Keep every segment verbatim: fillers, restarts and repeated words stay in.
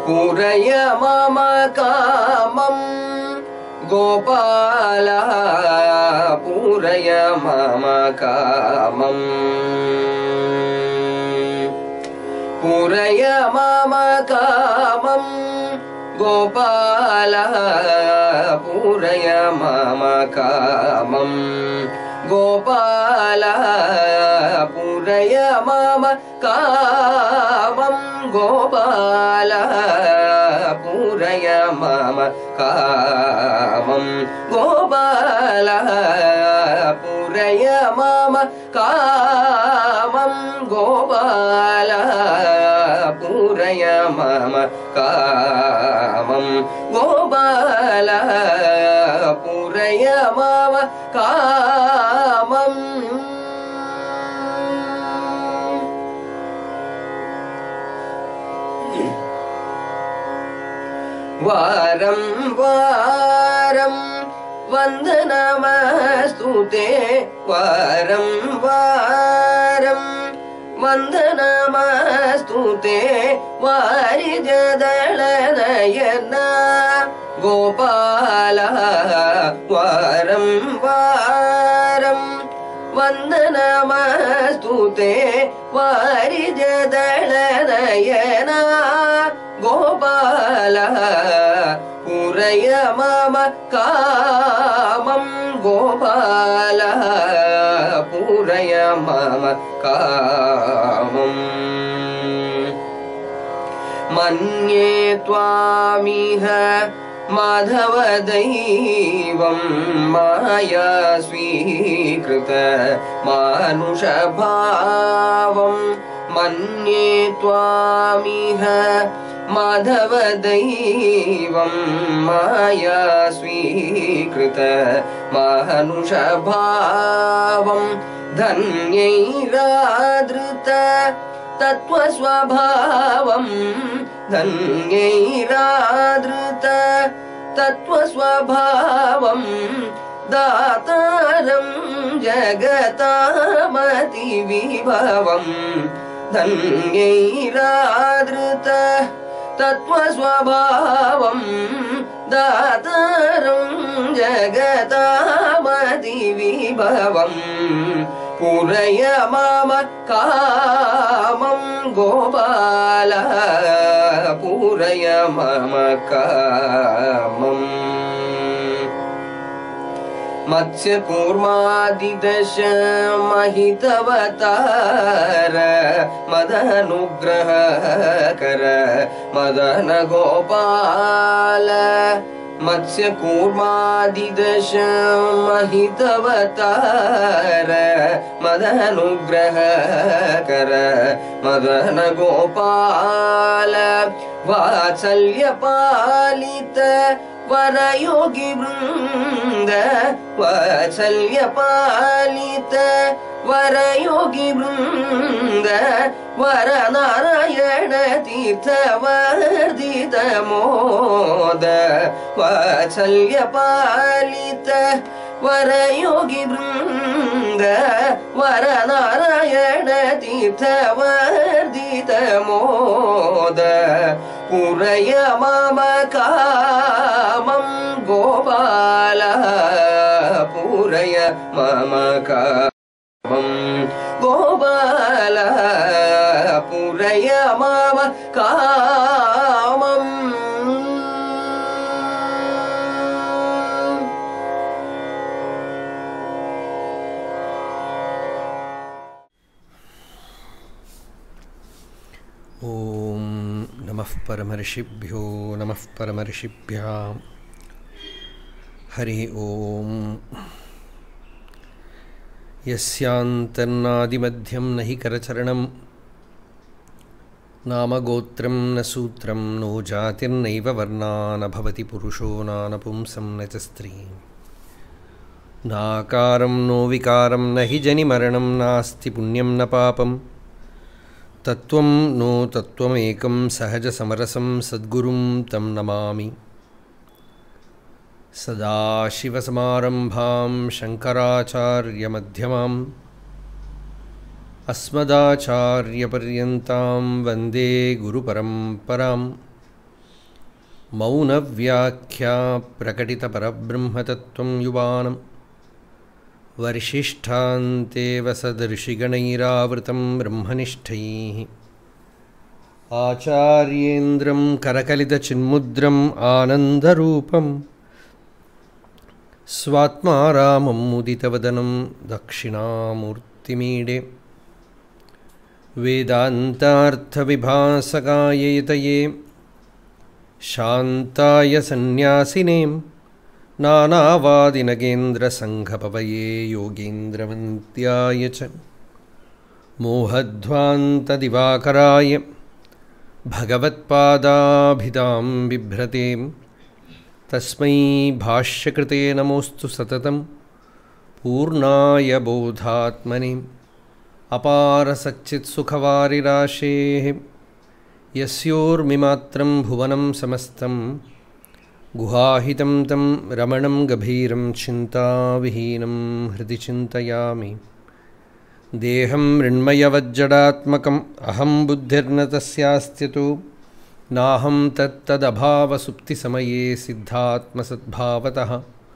पूरय मम कामं गोपाल पूरय मम कामं पूरय मम कामं गोपाल पूरय मम कामं गोपाल पूरय मम कामं गोपाल पूरय मम कामं गोपाल पूरय मम कामं गोपाल पूरय मम कामं गोपाल पूरय मम कामं वारं वारं वन्दनमस्तुते वारं वारं वन्दनमस्तुते वारिजदलनयन गोपाल वारं वारं वन्दनमस्तुते वारिजदलनयन गोपाल पूरय मम कामं गोपाल पूरय मम कामं मन्ये त्वामिह माधव दैवं माया स्वीकृत मानुषभावं मन्ये त्वामिह माधव दैवं माया स्वीकृत मानुषभावं धन्यैरादृत तत्त्वस्वभावं धन्यैरादृत तत्त्वस्वभावं दातारं जगतामतिविभवं धन्यैरादृत तत्त्वस्वभावं दातारं जगतामतिविभवं पूरय मम कामं गोपाल पूरय मम कामम् मत्स्यकूर्मादिदश महितवतार मदनुग्रहकर मदन गोपाल मत्स्यकूर्मादिदश महितवतार मदनुग्रहकर मदन गोपाल वात्सल्यपालित वरयोगी वृंद वात्सल्यपालित वरयोगी वृंद वरनारायण तीर्थवर्धित मोद वात्सल्यपालित वरयोगी वृंद वरनारायण तीर्थवर्धित मोद पूरय मम कामं गोपाल पूरय मम कामं गोपाल पूरय मम कामम् ओम नमः परमर्षिभ्यो नमः परमर्षिभ्यां हरि ओम यस्यान्तर्नादिमध्यं न हि करचरणं नाम गोत्रं न सूत्रं नो जातिर्नैव वर्णा न भवति पुरुषो नानपुंसं न च स्त्रीं नाकारं नो विकारं न हि जनिमरणं नास्ति पुण्यं न पापं तत्त्वं नो तत्त्वमेकं सहजसमरसं सद्गुरुं तं नमामि सदाशिवसमारम्भां शङ्कराचार्यमध्यमाम् अस्मदाचार्यपर्यन्तां वन्दे गुरुपरम्पराम् मौनव्याख्या प्रकटितपरब्रह्मतत्त्वं युवानं वर्षिष्ठान्तेव सदर्शिगणैरावृतं ब्रह्मनिष्ठैः आचार्येन्द्रं करकलितचिन्मुद्रम् आनन्दरूपं स्वात्मा रामं मुदितवदनं दक्षिणामूर्तिमीडे वेदान्तार्थविभासकाय यतये शान्ताय सन्न्यासिने नानावादिनगेन्द्रसङ्घपवये योगीन्द्रवन्त्याय च मोहध्वान्तदिवाकराय भगवत्पादाभिधां बिभ्रते तस्मै भाष्यकृते नमोऽस्तु सततं पूर्णाय बोधात्मने अपारसच्चित्सुखवारिराशेः यस्योर्मिमात्रं भुवनं समस्तं गुहाहितं तं रमणं गभीरं चिन्ताविहीनं हृदि चिन्तयामि देहं मृण्मयवज्जडात्मकम् अहं बुद्धिर्न तस्यास्त्यतो नाहं तत्तदभावसुप्तिसमये सिद्धात्मसद्भावतः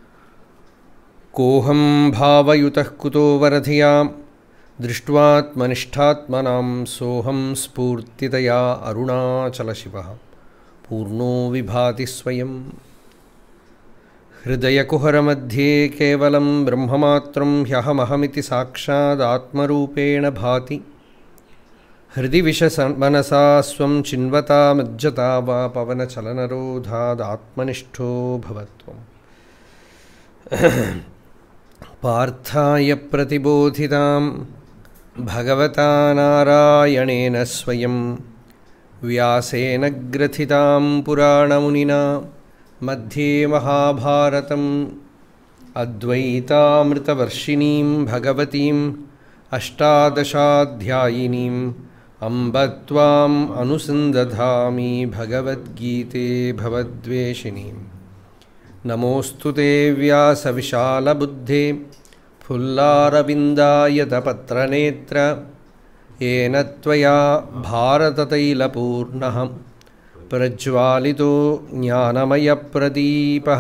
कोऽहं भावयुतः कुतो वरधियां दृष्ट्वात्मनिष्ठात्मनां सोऽहं स्फूर्तितया अरुणाचलशिवः पूर्णो विभाति स्वयं हृदयकुहरमध्ये केवलं ब्रह्ममात्रं ह्यहमहमिति साक्षादात्मरूपेण भाति हृदि विषमनसा स्वं चिन्वता मज्जता वा पवनचलनरोधादात्मनिष्ठो भवत्वम् पार्थाय प्रतिबोधितां भगवता नारायणेन स्वयं व्यासेन ग्रथितां पुराणमुनिना मध्ये महाभारतम् अद्वैतामृतवर्षिणीं भगवतीम् अष्टादशाध्यायिनीम् अम्ब त्वाम् अनुसन्दधामि भगवद्गीते भवद्वेषिणीम् नमोऽस्तु ते व्यासविशालबुद्धे फुल्लारविन्दायतपत्रनेत्र येन त्वया भारततैलपूर्णः प्रज्वालितो ज्ञानमयप्रदीपः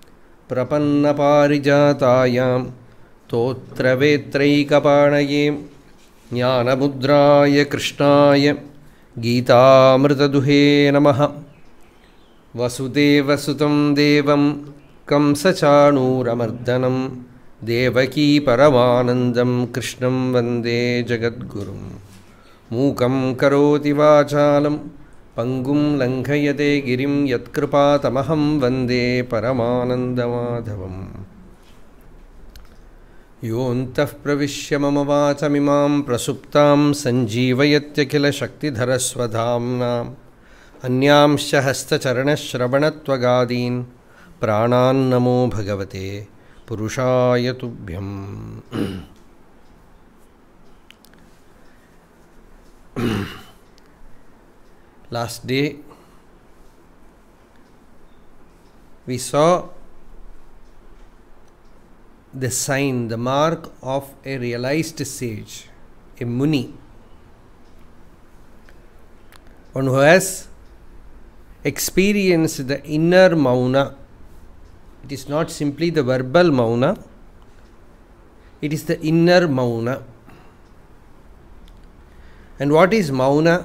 प्रपन्नपारिजातायां स्तोत्रवेत्रैकपाणये ज्ञानमुद्राय कृष्णाय गीतामृतदुहे नमः वसुदेवसुतं देवं कंसचाणूरमर्दनं देवकी परमानन्दं कृष्णं वन्दे जगद्गुरुं मूकं करोति वाचालं पङ्गुं लङ्घयते गिरिं यत्कृपातमहं वन्दे परमानन्दमाधवम् योऽन्तः प्रविश्य मम वाचमिमां प्रसुप्तां सञ्जीवयत्यखिलशक्तिधरस्वधाम्नाम् अन्यांश्च हस्तचरणश्रवणत्वगादीन् प्राणान्नमो भगवते पुरुषाय तुभ्यम् Last day we saw the sign, the mark of a realized sage, a muni, one who has experienced the inner mauna. It is not simply the verbal mauna, it is the inner mauna. And what is mauna?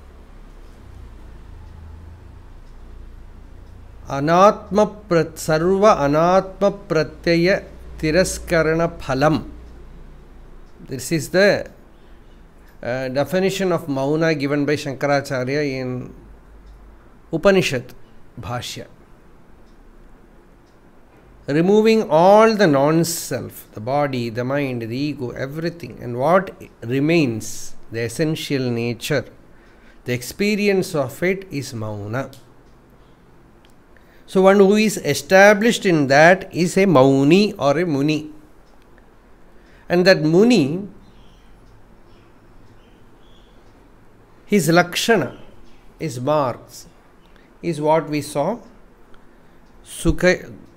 Anatma prat sarva anatma pratyaya tiraskarana phalam. This is the uh, definition of mauna given by Shankaracharya in Upanishad Bhashya. Removing all the non-self, the body, the mind, the ego, everything, and what remains, the essential nature, the experience of it is mauna. So one who is established in that is a mauni or a muni. And that muni, his lakshana, his marks, is what we saw. Sukha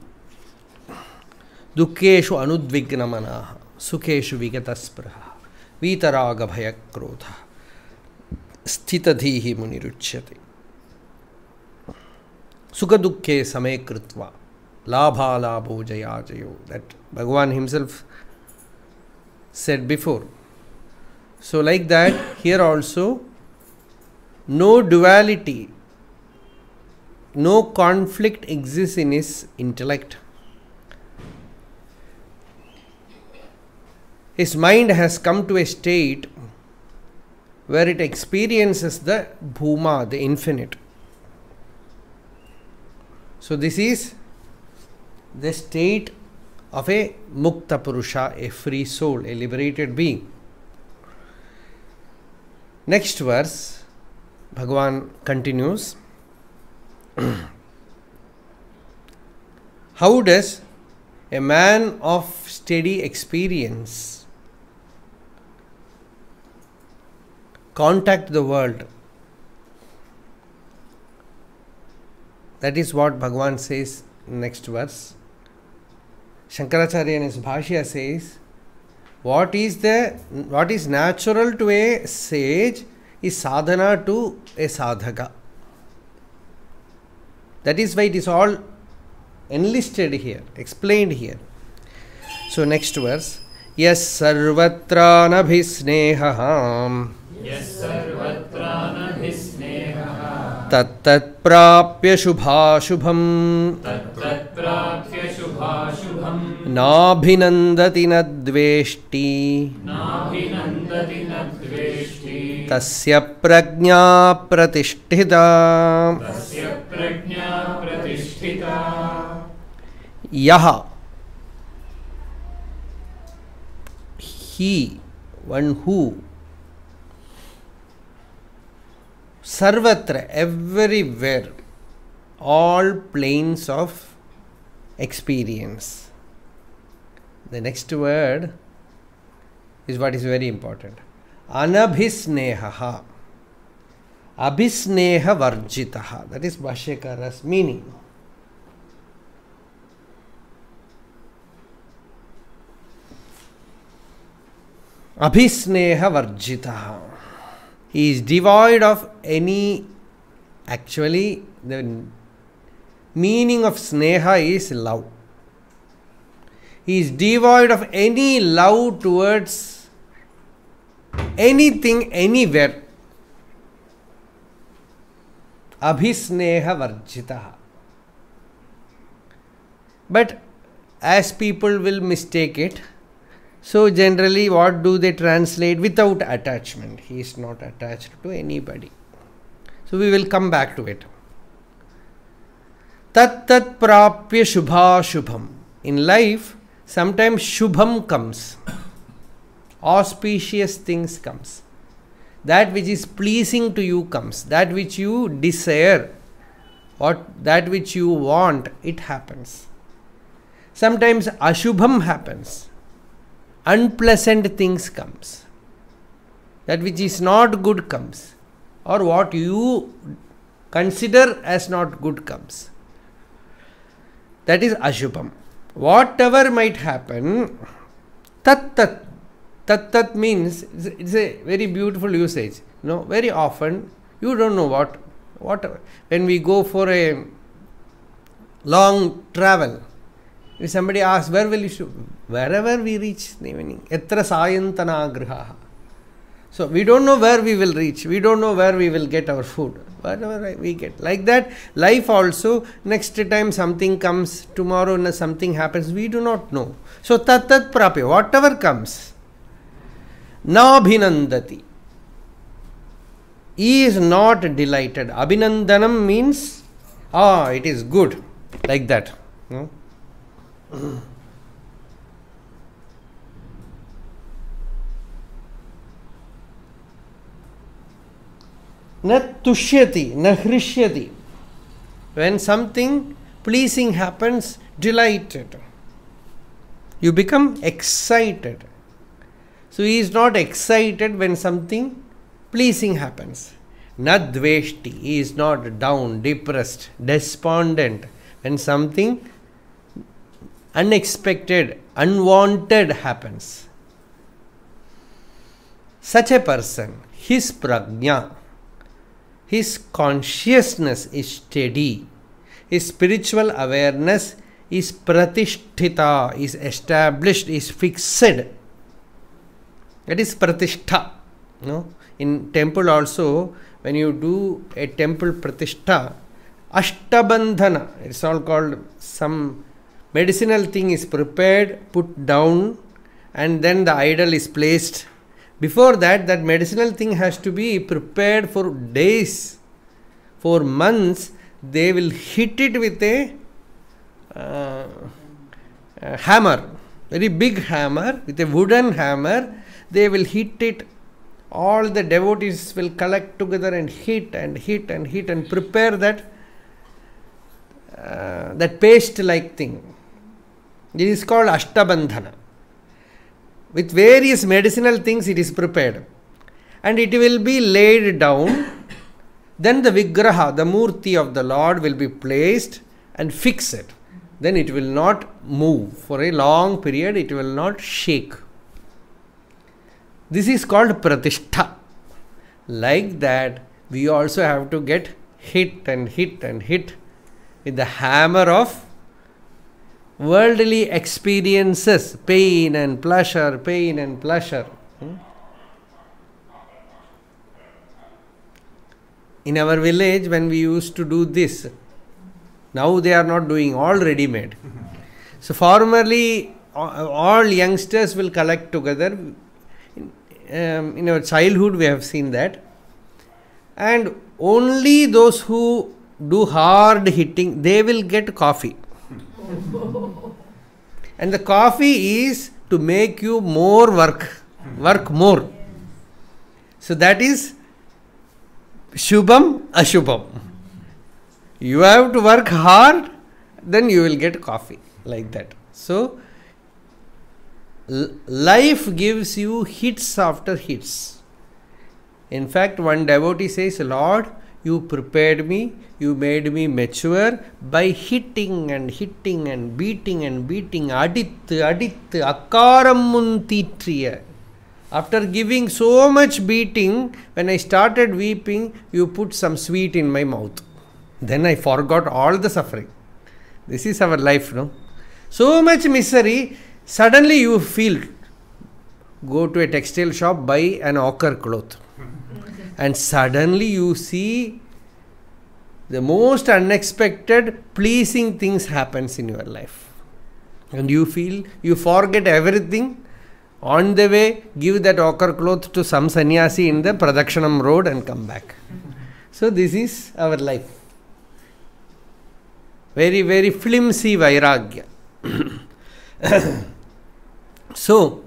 dukkeshu anudvignamanaha, sukheshu vigataspraha, vitaraga bhayakrodha, sthitadhihi muniruchyate. Sukha dukkhe same krutva. Labha labho jaya jayo. That Bhagavan himself said before. So like that, here also, no duality, no conflict exists in his intellect. His mind has come to a state where it experiences the Bhuma, the infinite. So this is the state of a Mukta Purusha, a free soul, a liberated being. Next verse, Bhagavan continues. How does a man of steady experience contact the world? That is what Bhagavan says in next verse. Shankaracharya in his Bhashya says, what is the what is natural to a sage is sadhana to a sadhaka. That is why it is all enlisted here, explained here. So next verse, Yas sarvatra nabhisnehaham Yes sarvatra nabhisnehah tat tat prapya shubhashubham tat tat prapya shubhashubham nabhinandati nadveshti nabhinandati nadveshti tasya prajna pratisthita tasya prajna pratisthita. Yaha, he, one who, sarvatra, everywhere, all planes of experience. The next word is what is very important. Anabhisnehaha. Abhisneha varjitaha. That is Bhashyakara's meaning. Abhisneha varjitaha. He is devoid of any, actually the meaning of sneha is love. He is devoid of any love towards anything, anywhere. Abhisneha varjitaha. But as people will mistake it, so generally what do they translate? Without attachment. He is not attached to anybody. So we will come back to it. Tat tat prapya shubha shubham. In life, sometimes shubham comes. Auspicious things comes. That which is pleasing to you comes. That which you desire, or that which you want, it happens. Sometimes ashubham happens. Unpleasant things comes. That which is not good comes. Or what you consider as not good comes. That is ashubham. Whatever might happen, tat tat. Tat tat means, it's a very beautiful usage. You know, very often you don't know what, what, when we go for a long travel, if somebody asks, where will you shoot? Wherever we reach in the evening. Etra sayantana grihaha. So we don't know where we will reach. We don't know where we will get our food. Whatever we get. Like that, life also, next time something comes, tomorrow something happens, we do not know. So tat tat prapya, whatever comes, na abhinandati. He is not delighted. Abhinandanam means, ah, it is good. Like that. No? Na tushyati, na hrishyati. When something pleasing happens, delighted. You become excited. So he is not excited when something pleasing happens. Na dveshti. He is not down, depressed, despondent when something unexpected, unwanted happens. Such a person, his prajna, his consciousness is steady. his spiritual awareness is pratishtita, is established, is fixed. That is pratishtha. No? In temple also, when you do a temple pratishtha, ashtabandhana, it's all called, some medicinal thing is prepared, put down, and then the idol is placed. Before that, that medicinal thing has to be prepared for days, for months. They will hit it with a, uh, a hammer, very big hammer, with a wooden hammer. They will hit it. All the devotees will collect together and hit and hit and hit and prepare that uh, that paste-like thing. This is called ashtabandhana. With various medicinal things it is prepared, and it will be laid down. Then the vigraha, the murti of the Lord, will be placed and fixed. Then it will not move for a long period. It will not shake. This is called pratishtha. Like that, we also have to get hit and hit and hit with the hammer of worldly experiences, pain and pleasure, pain and pleasure. Hmm? In our village, when we used to do this, now they are not doing, all ready made. So formerly, all youngsters will collect together. In, um, in our childhood, we have seen that. And only those who do hard hitting, they will get coffee. And the coffee is to make you more work, work more. So that is Shubham Ashubham. You have to work hard, then you will get coffee, like that. So l- life gives you hits after hits. In fact, one devotee says, Lord, you prepared me, you made me mature by hitting and hitting and beating and beating. Adit, adit, akaram muntitriya. After giving so much beating, when I started weeping, you put some sweet in my mouth. Then I forgot all the suffering. This is our life, no? So much misery, suddenly you feel. Go to a textile shop, buy an ochre cloth. And suddenly you see the most unexpected, pleasing things happens in your life. And you feel, you forget everything. On the way, give that ochre cloth to some sannyasi in the Pradakshanam road and come back. So this is our life. Very, very flimsy vairagya. So,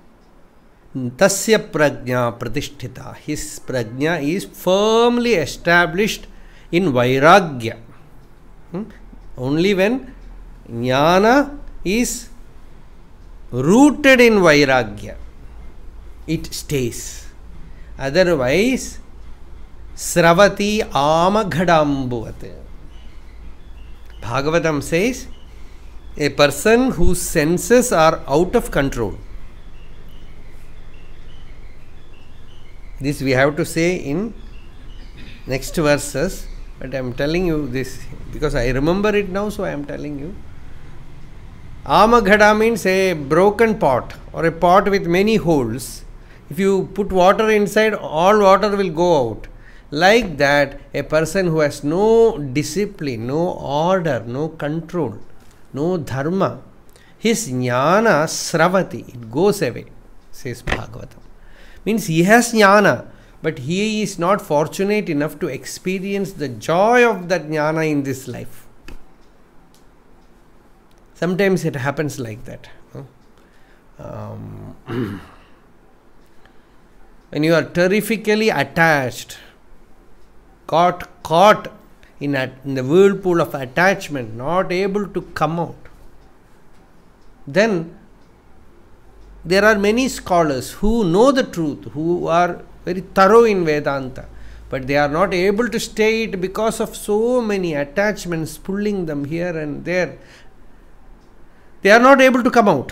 tasya prajna pratisthita. His prajna is firmly established in vairagya. Hmm? Only when jnana is rooted in vairagya, it stays. Otherwise, sravati amaghadambuvat. Bhagavatam says, a person whose senses are out of control. This we have to say in next verses, but I am telling you this because I remember it now, so I am telling you. Amaghada means a broken pot or a pot with many holes. If you put water inside, all water will go out. Like that, a person who has no discipline, no order, no control, no dharma, his jnana sravati, it goes away, says Bhagavatam. Means he has jnana, but he is not fortunate enough to experience the joy of that jnana in this life. Sometimes it happens like that. Um, when you are terrifically attached, got caught in, a, in the whirlpool of attachment, not able to come out, then there are many scholars who know the truth, who are very thorough in Vedanta, but they are not able to stay it because of so many attachments pulling them here and there. They are not able to come out.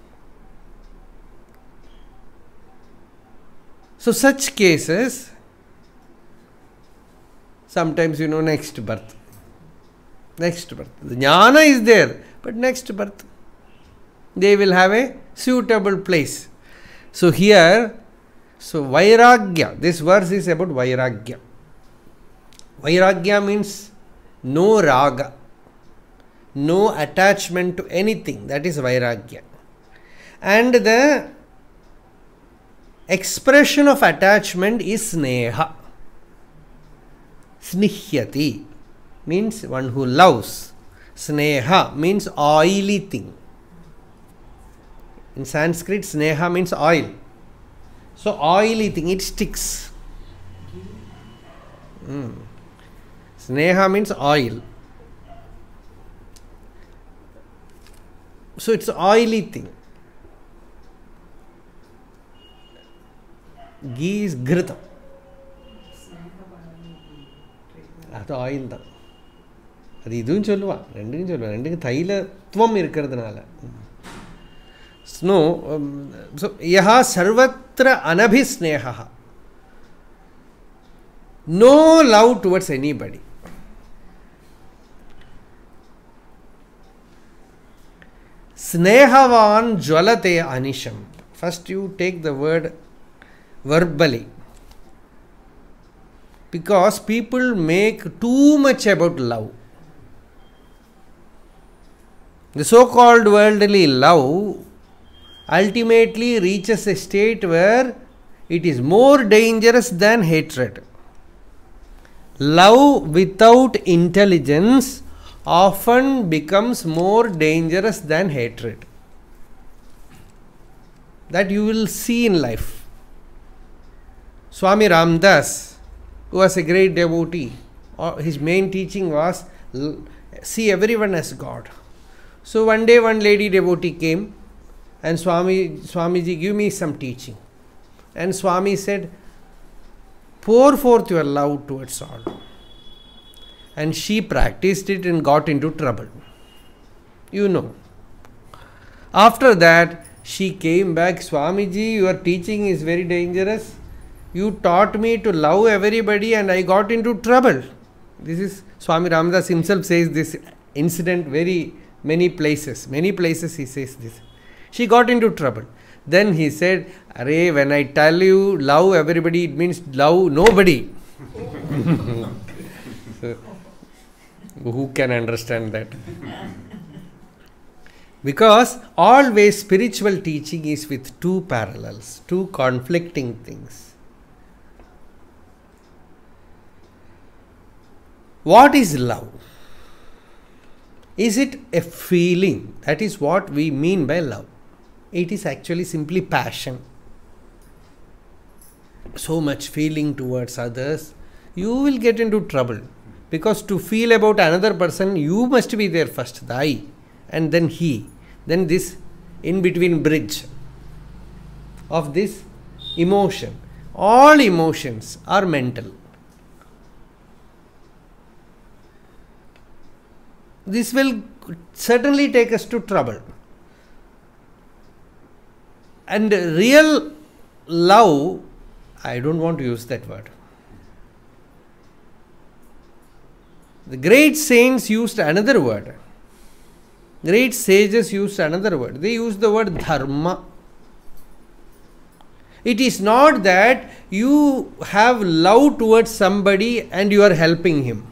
So such cases, sometimes, you know, next birth. Next birth. The jnana is there, but next birth they will have a suitable place. So here, so Vairagya, this verse is about Vairagya. Vairagya means no raga, no attachment to anything. That is Vairagya. And the expression of attachment is Sneha. Snihyati means one who loves. Sneha means oily thing. In Sanskrit, Sneha means oil. So oily thing, it sticks. Mm. Sneha means oil. So it's oily thing. Ghee is ghritam. அது oil தான். அது இதுவும் சொல்லுவான், ரெண்டுக்கும் சொல்லுவான், ரெண்டுக்கு தைலத்துவம் இருக்கிறதுனால. Snow so யஹா சர்வத்திர அனபிஸ்நேகா, no love towards anybody. Snehavan jvalate anisham. First you take the word verbally, because people make too much about love. The so-called worldly love ultimately reaches a state where it is more dangerous than hatred. Love without intelligence often becomes more dangerous than hatred. That you will see in life. Swami Ramdas, who was a great devotee, his main teaching was see everyone as God. So one day one lady devotee came and Swami, Swamiji, give me some teaching. And Swami said, pour forth your love towards all. And she practiced it and got into trouble. You know. After that, she came back, Swamiji, your teaching is very dangerous. You taught me to love everybody and I got into trouble. This is, Swami Ramdas himself says this incident very many places. Many places he says this. She got into trouble. Then he said, Arey, when I tell you love everybody, it means love nobody. So, who can understand that? Because always spiritual teaching is with two parallels, two conflicting things. What is love? Is it a feeling? That is what we mean by love. It is actually simply passion. So much feeling towards others, you will get into trouble. Because to feel about another person, you must be there first, the I, and then he. Then this in-between bridge of this emotion. All emotions are mental. This will certainly take us to trouble. And real love, I don't want to use that word. The great saints used another word. Great sages used another word. They used the word dharma. It is not that you have love towards somebody and you are helping him.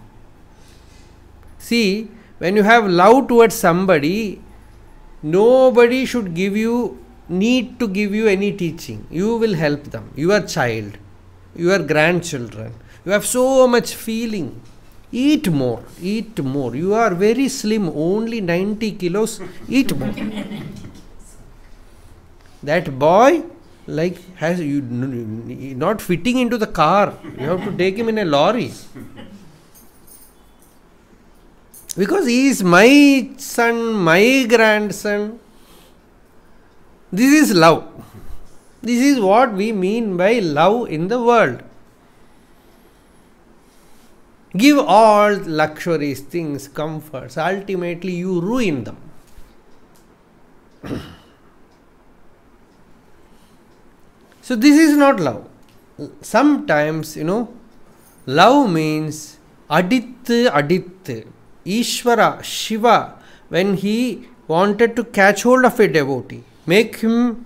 See, when you have love towards somebody, nobody should give you, need to give you any teaching. You will help them. Your child, your grandchildren. You have so much feeling. Eat more, eat more. You are very slim, only ninety kilos. Eat more. That boy, like, has you not fitting into the car. You have to take him in a lorry. Because he is my son, my grandson. This is love. This is what we mean by love in the world. Give all luxuries, things, comforts. Ultimately, you ruin them. So, this is not love. Sometimes, you know, love means adit, adit. Ishvara, Shiva, when he wanted to catch hold of a devotee, make him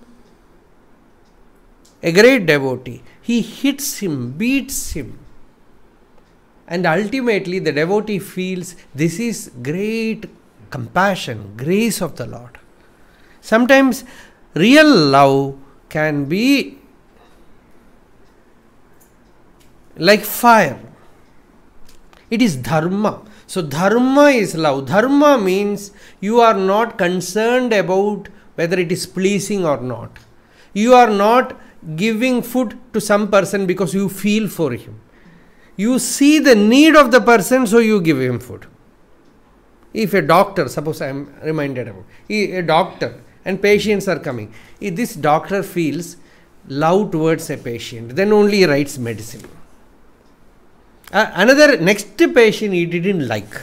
a great devotee, he hits him, beats him. And ultimately the devotee feels this is great compassion, grace of the Lord. Sometimes real love can be like fire. It is dharma. So dharma is love. Dharma means you are not concerned about whether it is pleasing or not. You are not giving food to some person because you feel for him. You see the need of the person, so you give him food. If a doctor, suppose I am reminded about a doctor and patients are coming, if this doctor feels love towards a patient, then only he writes medicine. Uh, another next patient he didn't like,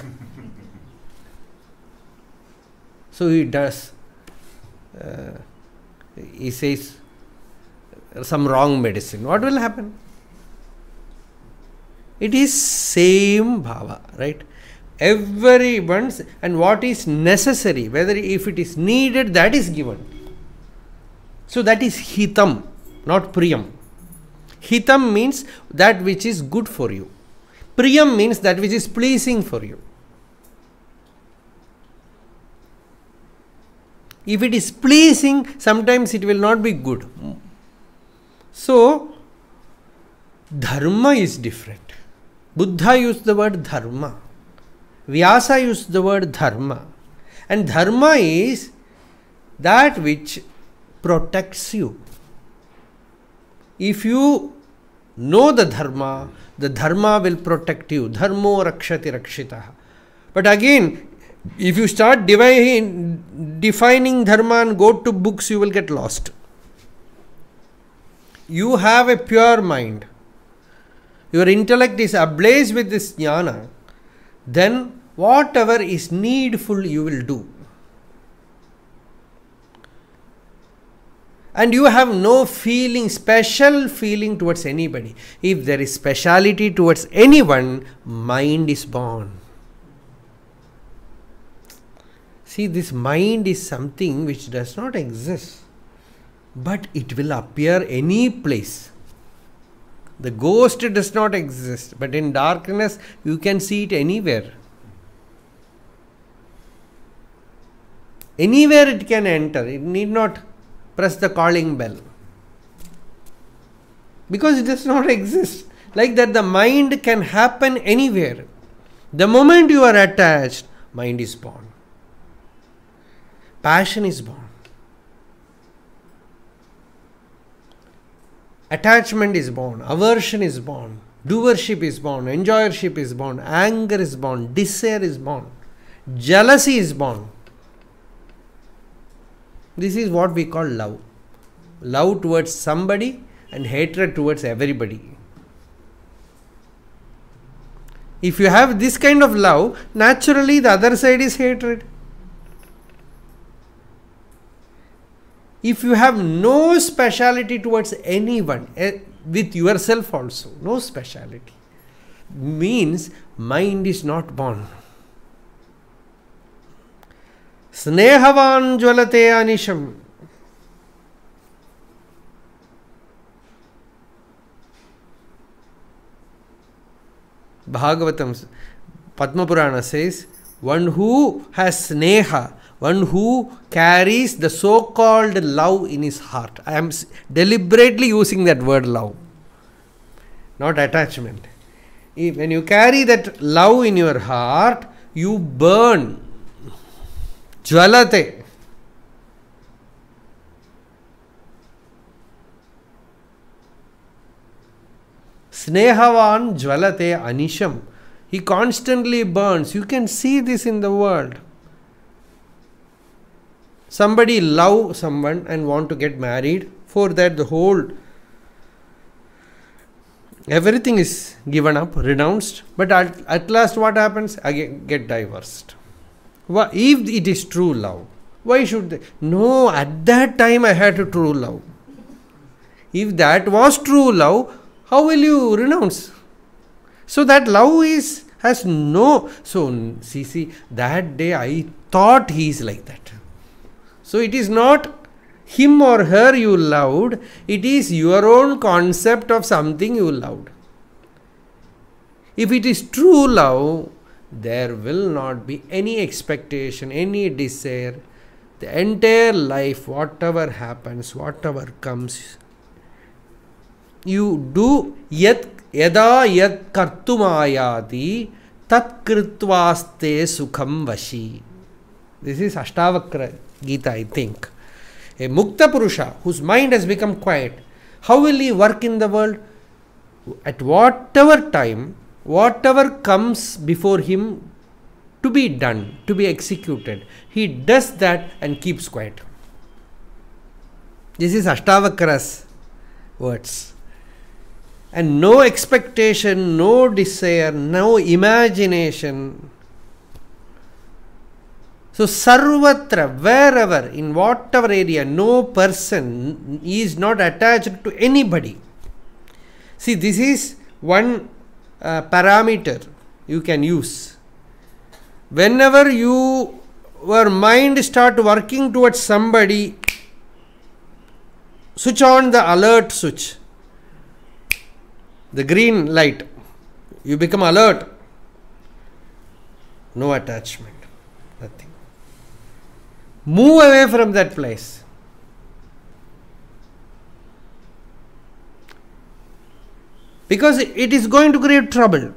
so he does. Uh, he says some wrong medicine. What will happen? It is same bhava, right? Everyone's, and what is necessary, whether if it is needed, that is given. So that is hitam, not priyam. Hitam means that which is good for you. Priyam means that which is pleasing for you. If it is pleasing, sometimes it will not be good. So, dharma is different. Buddha used the word dharma. Vyasa used the word dharma. And dharma is that which protects you. If you know the dharma, the dharma will protect you. Dharmo rakshati rakshitah. But again, if you start defining, defining dharma and go to books, you will get lost. You have a pure mind. Your intellect is ablaze with this jnana. Then whatever is needful you will do. And you have no feeling, special feeling towards anybody. If there is speciality towards anyone, mind is born. See, this mind is something which does not exist, but it will appear any place. The ghost does not exist, but in darkness you can see it anywhere. Anywhere it can enter. It need not press the calling bell, because it does not exist. Like that, the mind can happen anywhere. The moment you are attached, mind is born. Passion is born. Attachment is born. Aversion is born. Doership is born. Enjoyership is born. Anger is born. Desire is born. Jealousy is born. This is what we call love. Love towards somebody and hatred towards everybody. If you have this kind of love, naturally the other side is hatred. If you have no speciality towards anyone, eh, with yourself also, no speciality, means mind is not born. Snehavan jvalate anisham. Bhagavatam, Padma Purana says, one who has sneha, one who carries the so-called love in his heart. I am deliberately using that word love, not attachment. If, when you carry that love in your heart, you burn. Jvalate. Snehavan jvalate anisham. He constantly burns. You can see this in the world. Somebody love someone and want to get married. For that the whole everything is given up, renounced. But at, at last what happens? Again get divorced. If it is true love, why should they? No, at that time I had a true love. If that was true love, how will you renounce? So that love is Has no, so see, see, that day I thought he is like that. So it is not him or her you loved, it is your own concept of something you loved. If it is true love, there will not be any expectation, any desire. The entire life, whatever happens, whatever comes, you do yat yada yat kartumayati tat kritvaste sukham vashi. This is Ashtavakra Gita, I think. A Mukta Purusha whose mind has become quiet, how will he work in the world? At whatever time, whatever comes before him to be done, to be executed, he does that and keeps quiet. This is Ashtavakra's words. And no expectation, no desire, no imagination. So sarvatra, wherever, in whatever area, no person is not attached to anybody. See, this is one uh, parameter you can use. Whenever you, your mind start working towards somebody, switch on the alert switch, the green light, you become alert. No attachment, nothing. Move away from that place. Because it is going to create trouble.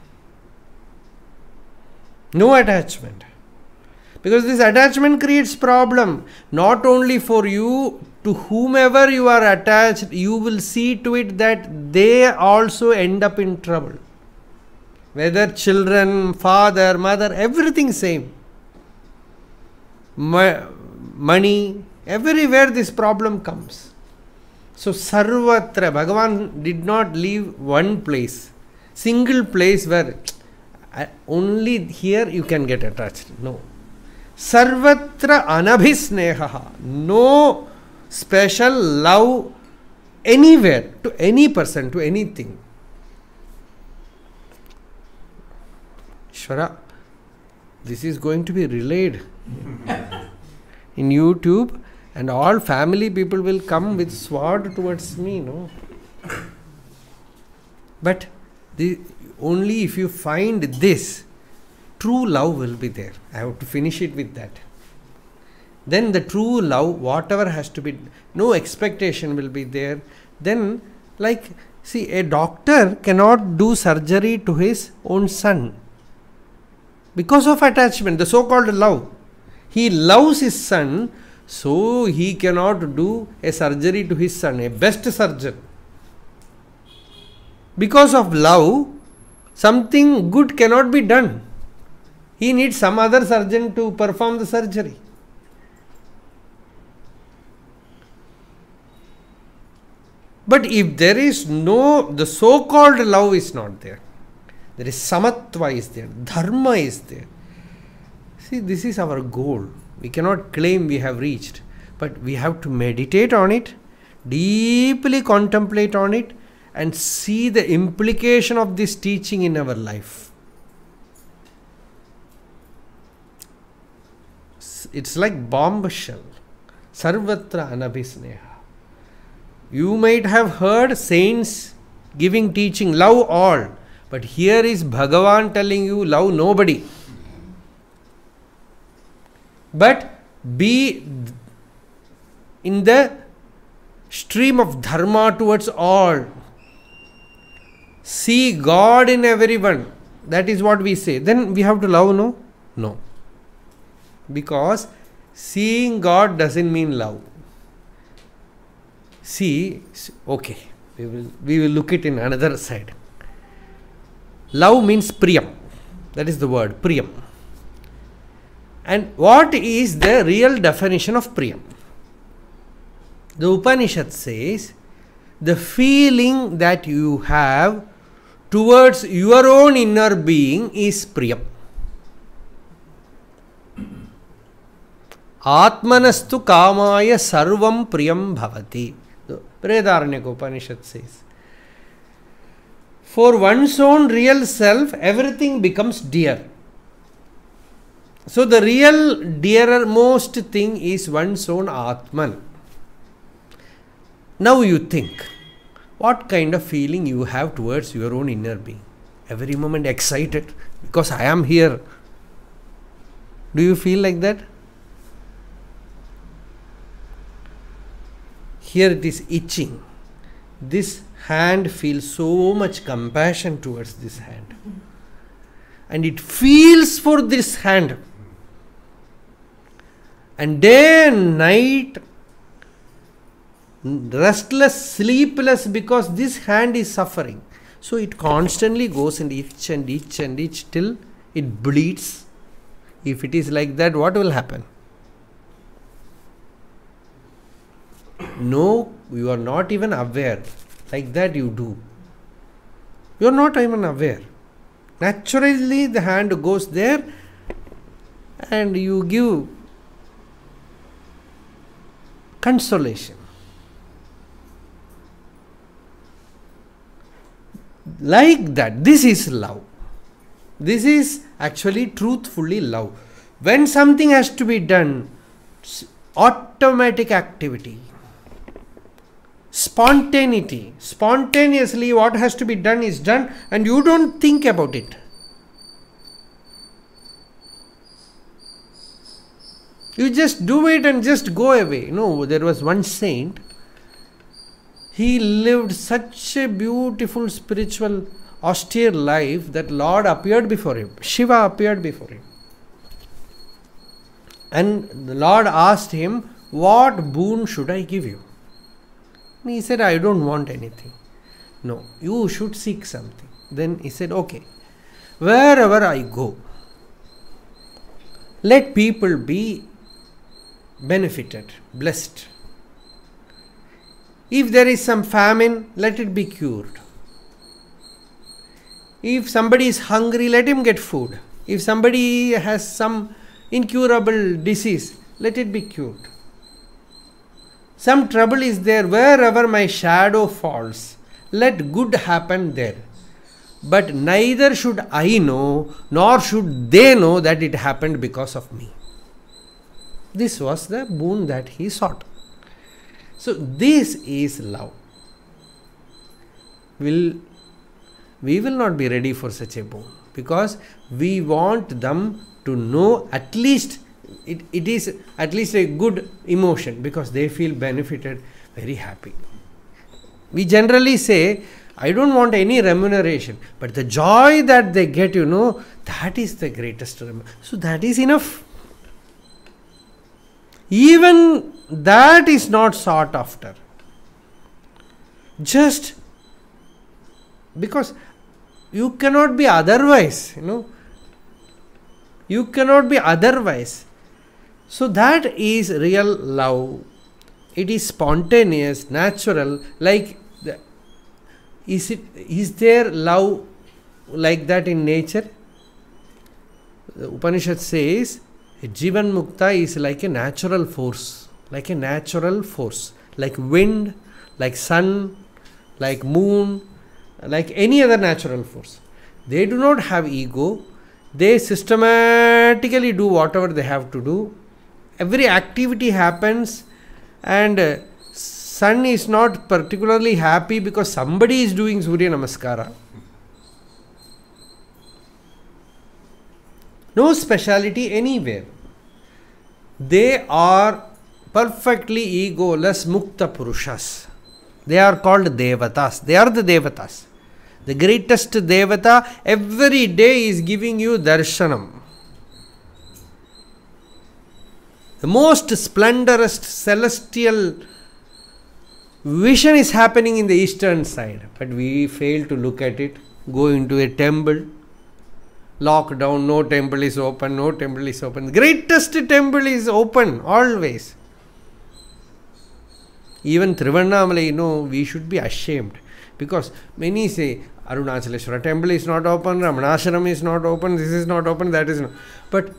No attachment. Because this attachment creates problem. Not only for you, to whomever you are attached, you will see to it that they also end up in trouble. Whether children, father, mother, everything same. Money, everywhere this problem comes. So sarvatra, Bhagavan did not leave one place, single place where only here you can get attached. No. Sarvatra anabhisneha, no special love anywhere, to any person, to anything. Shvara, this is going to be relayed in YouTube, and all family people will come with sword towards me, no? But the, only if you find this, true love will be there. I have to finish it with that. Then the true love, whatever has to be, no expectation will be there. Then, like, see, a doctor cannot do surgery to his own son because of attachment, the so-called love. He loves his son, so he cannot do a surgery to his son, a best surgeon. Because of love, something good cannot be done. He needs some other surgeon to perform the surgery. But if there is no, the so-called love is not there. There is samatva is there, dharma is there. See, this is our goal. We cannot claim we have reached, but we have to meditate on it, deeply contemplate on it, and see the implication of this teaching in our life. It's like bombshell. Sarvatra anabhisneha. You might have heard saints giving teaching, love all. But here is Bhagavan telling you, love nobody. But be in the stream of dharma towards all. See God in everyone. That is what we say. Then we have to love, no? No. Because seeing God doesn't mean love. See, okay, we will, we will look it in another side. Love means priyam. That is the word, priyam. And what is the real definition of priyam? The Upanishad says, the feeling that you have towards your own inner being is priyam. Atmanastu kamaya sarvam priyam bhavati. The Brihadaranyaka Upanishad says, For one's own real self, everything becomes dear. So the real dearest thing is one's own Atman. Now you think, what kind of feeling you have towards your own inner being? Every moment excited because I am here. Do you feel like that? Here it is itching. This hand feels so much compassion towards this hand. And it feels for this hand. And day and night, restless, sleepless, because this hand is suffering. So it constantly goes and itch and itch and itch till it bleeds. If it is like that, what will happen? No, you are not even aware. Like that you do. You are not even aware. Naturally the hand goes there and you give consolation. Like that. This is love. This is actually truthfully love. When something has to be done, automatic activity, spontaneity, spontaneously what has to be done is done and you don't think about it. You just do it and just go away. No, there was one saint. He lived such a beautiful spiritual austere life that Lord appeared before him. Shiva appeared before him. And the Lord asked him, what boon should I give you? And he said, I don't want anything. No, you should seek something. Then he said, okay, wherever I go, let people be benefited, blessed. If there is some famine, let it be cured. If somebody is hungry, let him get food. If somebody has some incurable disease, let it be cured. Some trouble is there, wherever my shadow falls, let good happen there. But neither should I know, nor should they know that it happened because of me. This was the boon that he sought. So this is love. Will we will not be ready for such a boon because we want them to know at least it, it is at least a good emotion because they feel benefited, very happy. We generally say, I don't want any remuneration, but the joy that they get, you know, that is the greatest remuneration. So that is enough. Even that is not sought after. Just because you cannot be otherwise, you know. You cannot be otherwise. So that is real love. It is spontaneous, natural. Like, the, is it? Is there love like that in nature? The Upanishad says, Jivan Mukta is like a natural force, like a natural force, like wind, like sun, like moon, like any other natural force. They do not have ego. They systematically do whatever they have to do. Every activity happens and uh, sun is not particularly happy because somebody is doing Surya Namaskara. No speciality anywhere. They are perfectly egoless Mukta Purushas. They are called Devatas. They are the Devatas. The greatest Devata every day is giving you darshanam. The most splendorous celestial vision is happening in the eastern side. But we fail to look at it. Go into a temple. Lock down. No temple is open. No temple is open. The greatest temple is open always. Even Trivandamala, you know, we should be ashamed. Because many say, Arunachaleshwara temple is not open, Ramanashram is not open, this is not open, that is not. But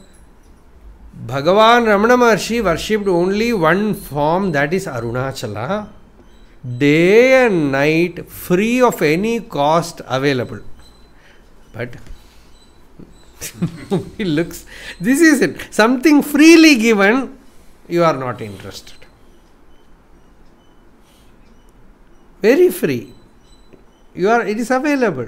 Bhagavan Ramana Maharshi worshipped only one form, that is Arunachala. day and night, free of any cost available. But it looks, this is it. Something freely given, you are not interested. Very free. You are, it is available.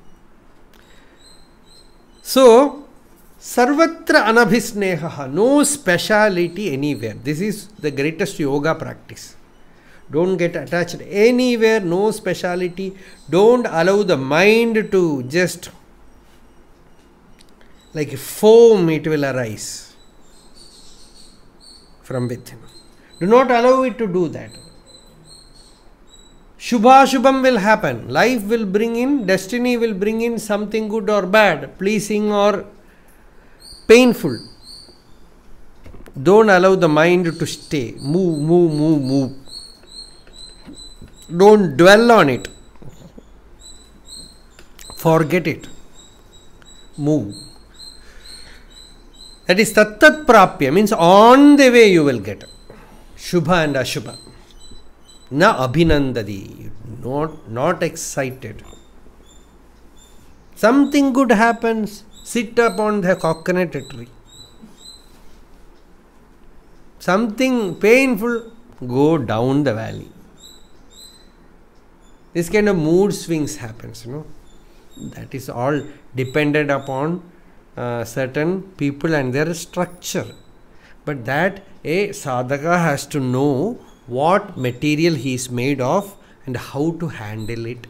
So, sarvatra anabhisneha, no speciality anywhere. This is the greatest yoga practice. Don't get attached anywhere, no speciality. Don't allow the mind to just, like a foam, it will arise from within. Do not allow it to do that. Shubha Shubham will happen. Life will bring in, destiny will bring in something good or bad, pleasing or painful. Don't allow the mind to stay. Move, move, move, move. Don't dwell on it. Forget it. Move. That is tattat prapya, means on the way you will get Shubha and Ashubha. Na abhinandadi, not, not excited. Something good happens, sit up on the coconut tree. Something painful, go down the valley. This kind of mood swings happens, you know. That is all dependent upon uh, certain people and their structure. But that a sadhaka has to know what material he is made of and how to handle it.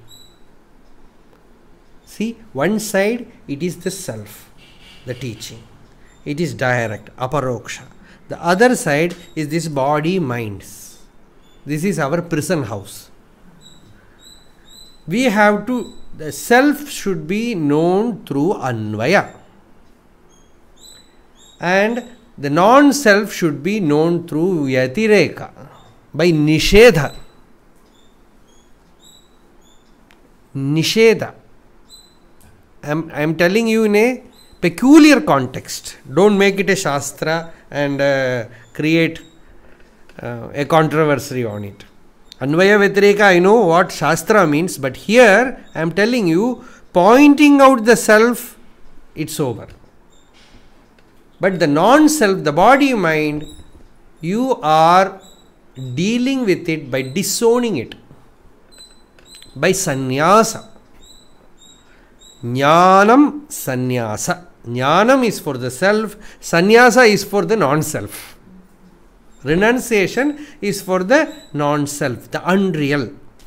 See, one side it is the self, the teaching. It is direct, aparoksha. The other side is this body, minds. This is our prison house. We have to, the self should be known through anvaya. And the non-self should be known through yatireka, by nishedha. Nishedha. I am telling you in a peculiar context. Don't make it a shastra and uh, create uh, a controversy on it. Anvaya Vyatireka, I know what shastra means, but here I am telling you, pointing out the self, it's over. But the non-self, the body, mind, you are dealing with it by disowning it, by sannyasa. Jnanam sannyasa. Jnanam is for the self, sannyasa is for the non-self. Renunciation is for the non-self, the unreal.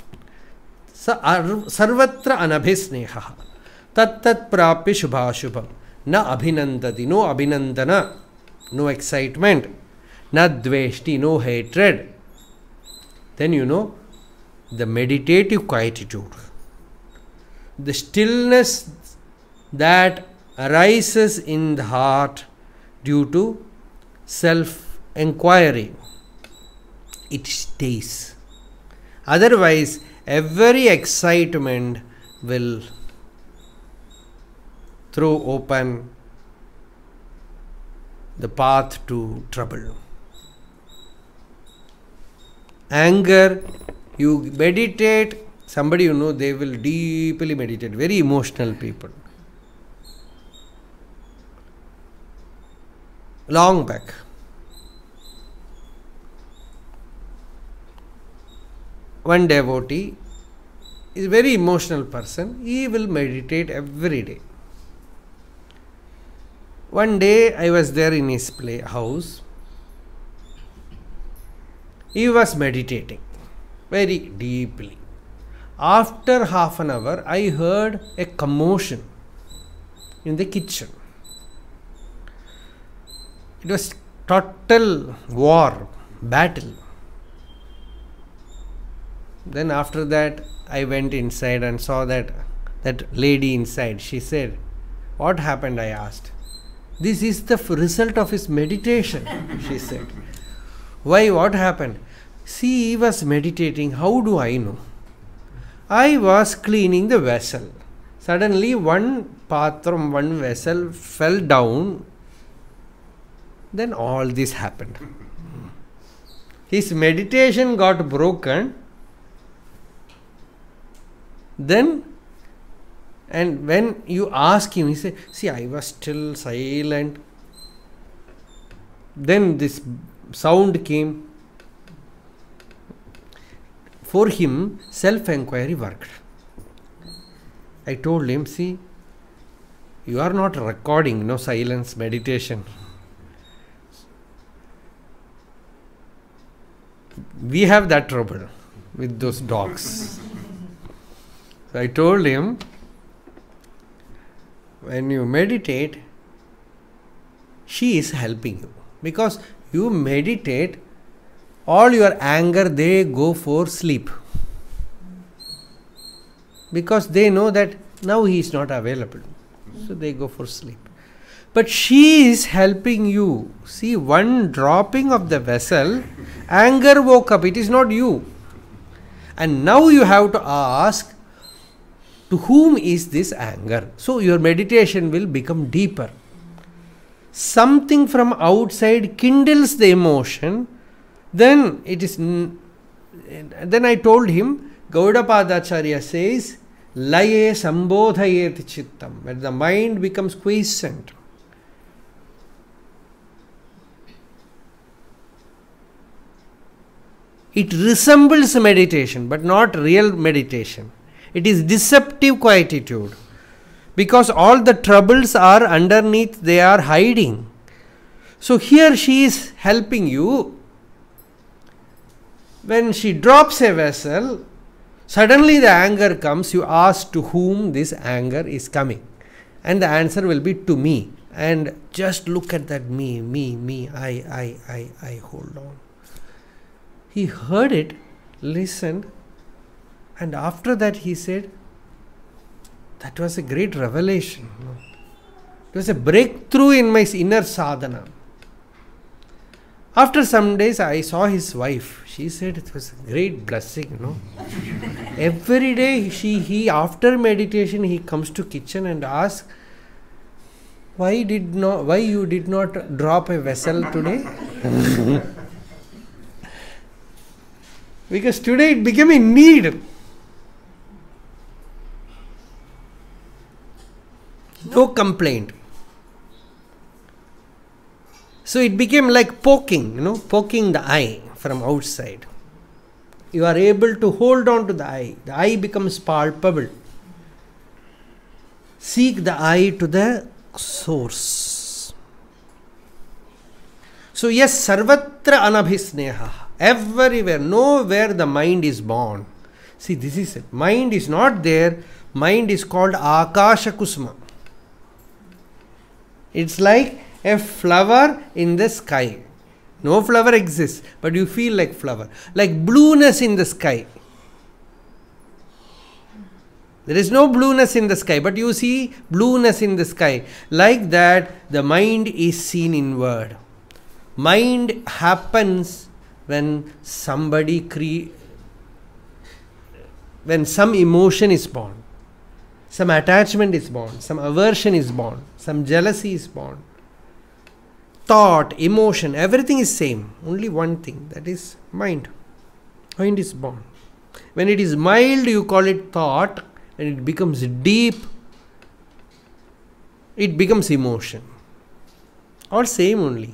Sarvatra anabhisneha. Tat tat prapya shubha shubha. Na abhinandati, no abhinandana, no excitement. Na dveshti, no hatred. Then you know the meditative quietude, the stillness that arises in the heart due to self-enquiry, it stays. Otherwise, every excitement will throw open the path to trouble. Anger, you meditate, somebody you know, they will deeply meditate, very emotional people. Long back, one devotee is a very emotional person, he will meditate every day. One day I was there in his play house. He was meditating very deeply. After half an hour, I heard a commotion in the kitchen. It was total war, battle. Then after that, I went inside and saw that that lady inside. She said, "What happened?" I asked. "This is the result of his meditation," she said. "Why? What happened?" "See, he was meditating. How do I know? I was cleaning the vessel. Suddenly one patram, one vessel fell down. Then all this happened. His meditation got broken Then, and when you ask him, he says, see, I was still silent. Then this sound came. For him, self-enquiry worked. I told him, see, you are not recording, no silence meditation. We have that trouble with those dogs. So I told him, when you meditate, she is helping you. Because you meditate, all your anger, they go for sleep. Because they know that now he is not available. So they go for sleep. But she is helping you. See, one dropping of the vessel, anger woke up. It is not you. And now you have to ask, to whom is this anger? So your meditation will become deeper. Something from outside kindles the emotion. Then it is. N- then I told him, Gaudapadacharya says, Laye sambodhayet chittam, when the mind becomes quiescent. It resembles meditation, but not real meditation. It is deceptive quietude. Because all the troubles are underneath, they are hiding. So here she is helping you. When she drops a vessel, suddenly the anger comes, you ask to whom this anger is coming. And the answer will be to me. And just look at that me, me, me, I, I, I, I, hold on. He heard it, listened, and after that he said, that was a great revelation. It was a breakthrough in my inner sadhana. After some days I saw his wife. She said it was a great blessing, you know. Every day she he after meditation he comes to kitchen and asks, why did not why you did not drop a vessel today? Because today it became a need. No complaint. So it became like poking, you know, poking the eye from outside. You are able to hold on to the eye. The eye becomes palpable. Seek the eye to the source. So yes, sarvatra anabhisneha. Everywhere, nowhere the mind is born. See, this is it. Mind is not there. Mind is called Akasha Kusma. It's like a flower in the sky. No flower exists, but you feel like flower. Like blueness in the sky. There is no blueness in the sky, but you see blueness in the sky. Like that, the mind is seen inward. Mind happens when somebody cre- when some emotion is born, some attachment is born, some aversion is born, some jealousy is born, thought, emotion, everything is same. Only one thing, that is mind. Mind is born. When it is mild, you call it thought. When it becomes deep, it becomes emotion. All same only.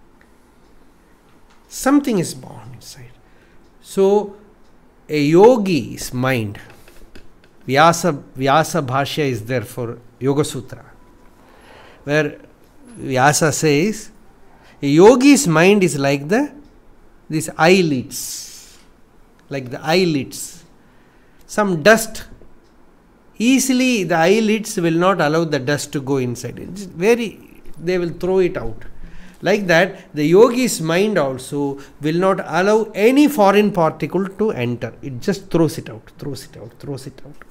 Something is born inside. So, a yogi's mind, Vyasa, Vyasa Bhashya is there for Yoga Sutra, where Vyasa says, a yogi's mind is like the, these eyelids, like the eyelids. Some dust, easily the eyelids will not allow the dust to go inside. It's very, they will throw it out. Like that, the yogi's mind also will not allow any foreign particle to enter. It just throws it out, throws it out, throws it out.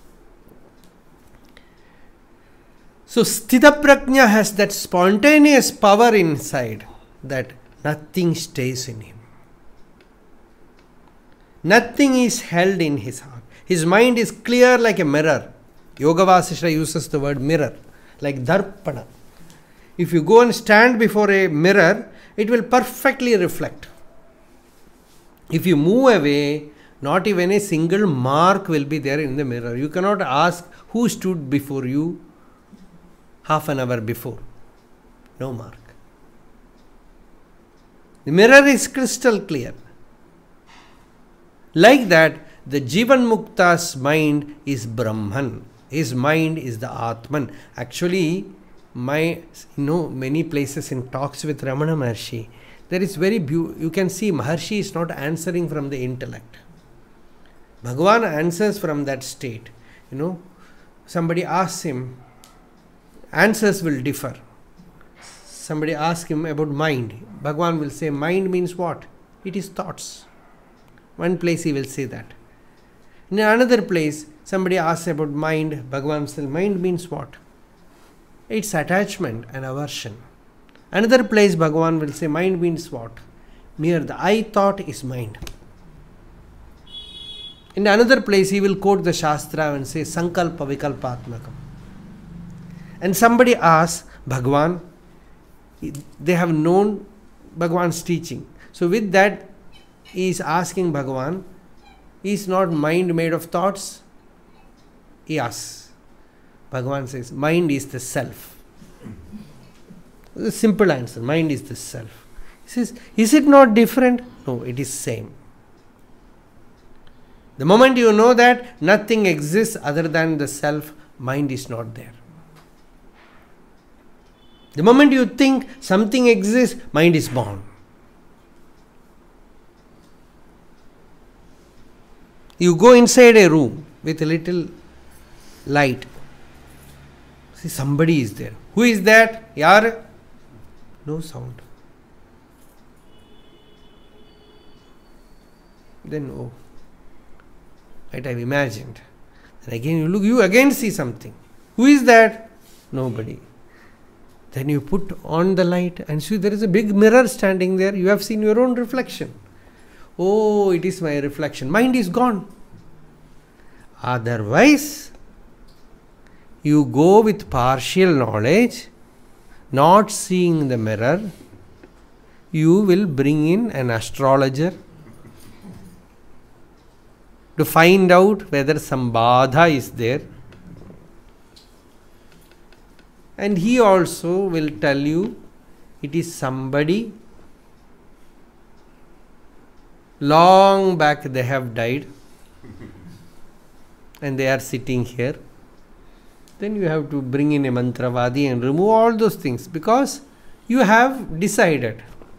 So, Sthita Prajna has that spontaneous power inside that nothing stays in him. Nothing is held in his heart. His mind is clear like a mirror. Yoga Vasishtha uses the word mirror, like Darpana. If you go and stand before a mirror, it will perfectly reflect. If you move away, Not even a single mark will be there in the mirror. You cannot ask who stood before you half an hour before. No mark. The mirror is crystal clear. Like that, the Jivan Mukta's mind is Brahman. His mind is the Atman. Actually, my, you know, many places in talks with Ramana Maharshi, there is very beautiful, you can see Maharshi is not answering from the intellect. Bhagavan answers from that state. You know, somebody asks him, answers will differ. Somebody asks him about mind. Bhagavan will say, mind means what? It is thoughts. One place he will say that. In another place, somebody asks about mind. Bhagavan says, mind means what? It's attachment and aversion. Another place, Bhagavan will say, mind means what? Mere the I thought is mind. In another place, he will quote the Shastra and say, Sankalpa Vikalpatmakam. And somebody asks, Bhagavan, they have known Bhagavan's teaching. So with that, he is asking Bhagavan, is not mind made of thoughts? He asks. Bhagavan says, mind is the self. The simple answer, mind is the self. He says, is it not different? No, it is same. The moment you know that nothing exists other than the self, mind is not there. The moment you think something exists, mind is born. You go inside a room with a little light. See, somebody is there. Who is that? Yaar? No sound. Then, oh, right, I've imagined. And again you look, you again see something. Who is that? Nobody. Then you put on the light and see there is a big mirror standing there. You have seen your own reflection. Oh, it is my reflection. Mind is gone. Otherwise, you go with partial knowledge, not seeing the mirror, you will bring in an astrologer to find out whether some badha is there. And he also will tell you it is somebody long back they have died and they are sitting here. Then you have to bring in a mantravadi and remove all those things because you have decided.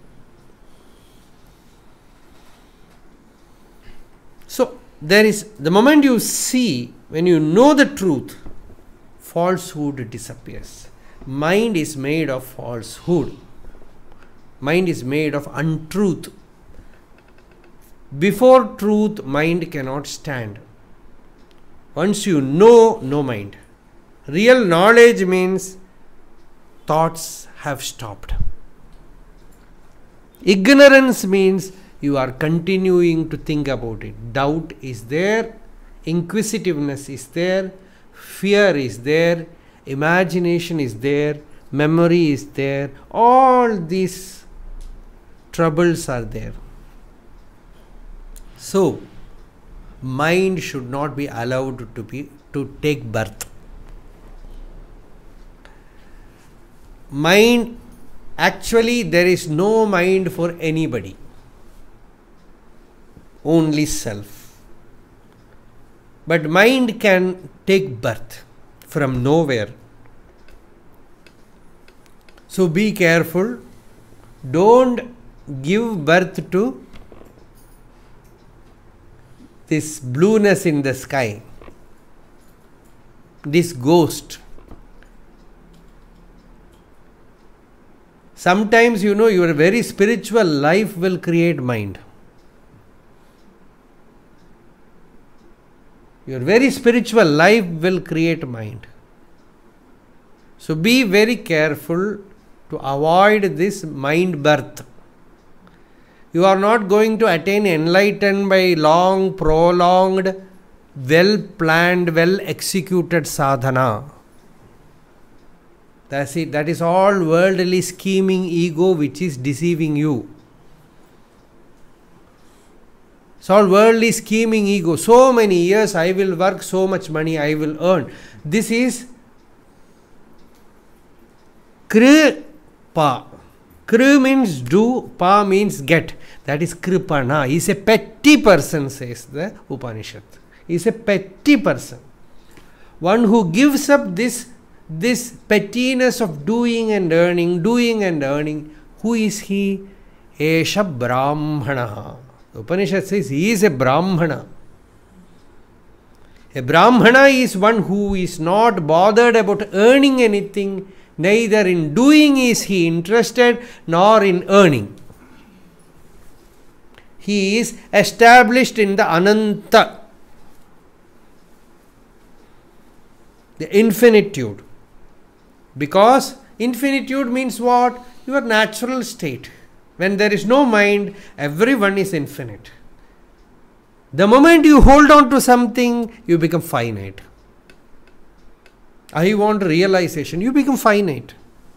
So there is, the moment you see, when you know the truth, falsehood disappears. Mind is made of falsehood. Mind is made of untruth. Before truth, mind cannot stand. Once you know, no mind. Real knowledge means thoughts have stopped. Ignorance means you are continuing to think about it. Doubt is there, inquisitiveness is there, fear is there, imagination is there, memory is there. All these troubles are there. So, mind should not be allowed to be to take birth. Mind, actually there is no mind for anybody. Only self. But mind can take birth from nowhere. So be careful. Don't give birth to this blueness in the sky, this ghost. Sometimes, you know, your very spiritual life will create mind. Your very spiritual life will create mind. So be very careful to avoid this mind birth. You are not going to attain enlightenment by long, prolonged, well planned, well executed sadhana. That's it. That is all worldly scheming ego which is deceiving you. It's all worldly scheming ego. So many years I will work, so much money I will earn. This is kripa. Kri means do, pa means get. That is kripana. He is a petty person, says the Upanishad. He is a petty person. One who gives up this, this pettiness of doing and earning, doing and earning. Who is he? Esha Brahmana. The Upanishad says he is a Brahmana. A Brahmana is one who is not bothered about earning anything. Neither in doing is he interested, nor in earning. He is established in the Ananta, the infinitude. Because infinitude means what? Your natural state. When there is no mind, everyone is infinite. The moment you hold on to something, you become finite. I want realization, you become finite.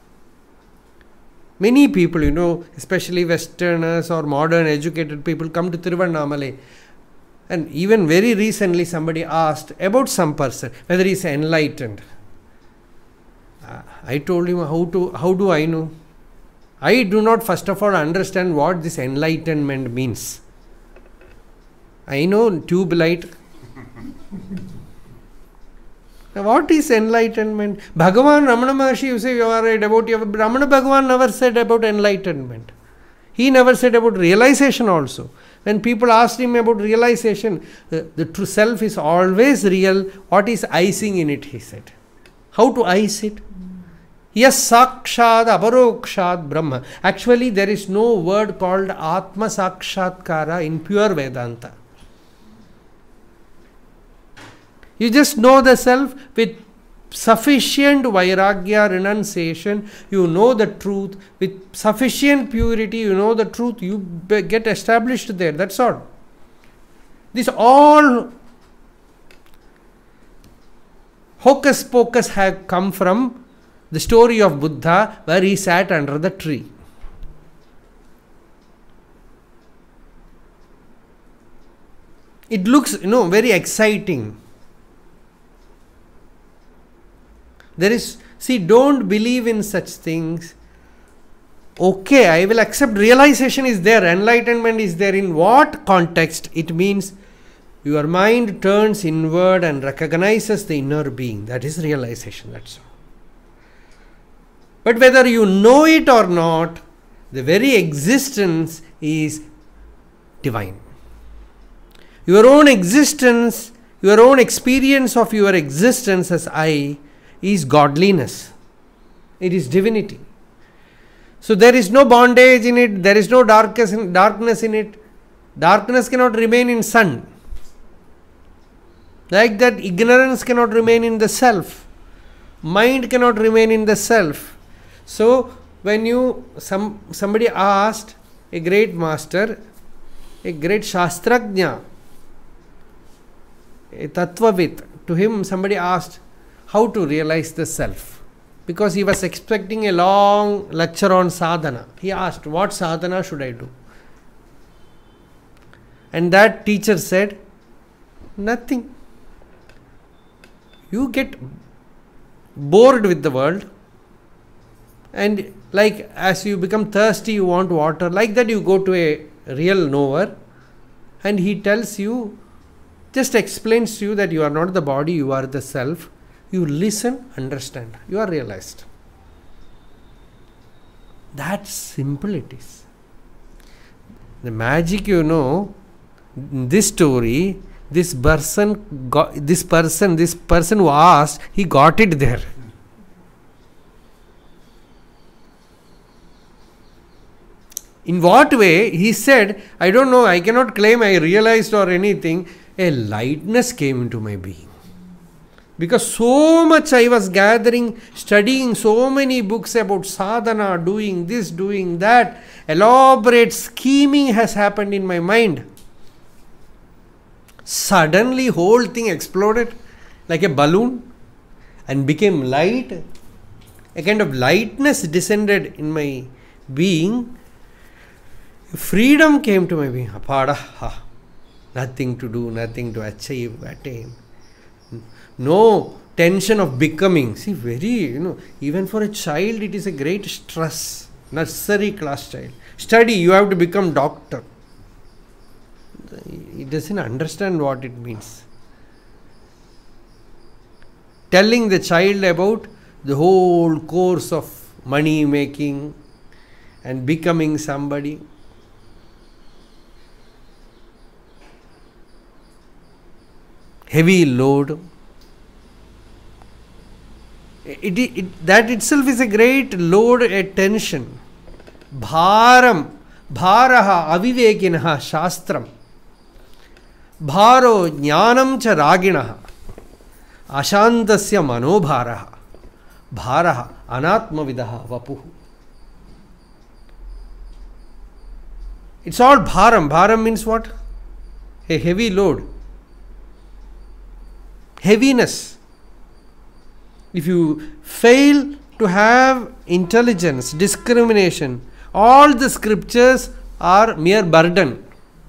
Many people, you know, especially Westerners or modern educated people, come to Tiruvannamalai. And even very recently somebody asked about some person, whether he is enlightened. Uh, I told him, how to, how do I know? I do not first of all understand what this enlightenment means. I know tube light. What is enlightenment? Bhagavan Ramana Maharshi, you say you are a devotee of Ramana Bhagavan, never said about enlightenment. He never said about realization also. When people asked him about realization, the, the true self is always real. What is icing in it, he said. How to ice it? Yes, Sakshad Aparokshad Brahma. Actually, there is no word called Atma Sakshatkara in pure Vedanta. You just know the self with sufficient vairagya, renunciation. You know the truth. With sufficient purity, you know the truth. You get established there. That's all. This all hocus pocus have come from the story of Buddha, where he sat under the tree. It looks, you know, very exciting. There is, see, don't believe in such things. Okay, I will accept realization is there, enlightenment is there. In what context? It means your mind turns inward and recognizes the inner being. That is realization, that's all. But whether you know it or not, the very existence is divine. Your own existence, your own experience of your existence as I is godliness. It is divinity. So there is no bondage in it, there is no darkness in, darkness in it. Darkness cannot remain in sun. Like that, ignorance cannot remain in the self. Mind cannot remain in the self. So when you, some somebody asked a great master, a great Shastrajna, a Tattvavit, to him somebody asked how to realize the self. Because he was expecting a long lecture on sadhana. He asked, what sadhana should I do? And that teacher said, nothing. You get bored with the world, and like as you become thirsty, you want water. Like that, you go to a real knower, and he tells you, just explains to you that you are not the body, you are the self. You listen, understand, you are realized. That simple it is. The magic, you know, in this story, this person got, this person, this person who asked, he got it there. In what way? He said, I don't know, I cannot claim I realized or anything. A lightness came into my being. Because so much I was gathering, studying so many books about sadhana, doing this, doing that. Elaborate scheming has happened in my mind. Suddenly whole thing exploded like a balloon and became light. A kind of lightness descended in my being. Freedom came to my being. Apada, ha. Nothing to do, nothing to achieve, attain. No tension of becoming. See, very, you know, even for a child it is a great stress. Nursery class child. Study, you have to become doctor. He doesn't understand what it means. Telling the child about the whole course of money making and becoming somebody. Heavy load. It, it, that itself is a great load, a tension. Bharam, bharaha avivekinaha shastram. Bharo jnanam cha raginaha. Ashantasya manobharaha. Bharaha anatmavidaha vapuhu. It's all bharam. Bharam means what? A heavy load. Heaviness. If you fail to have intelligence, discrimination, all the scriptures are mere burden.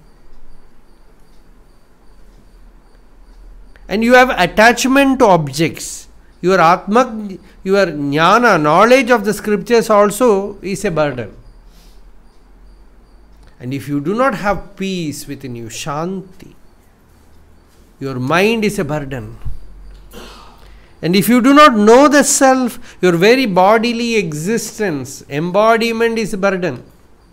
And you have attachment to objects. Your atma, your jnana, knowledge of the scriptures also is a burden. And if you do not have peace within you, shanti, your mind is a burden. And if you do not know the self, your very bodily existence, embodiment is a burden.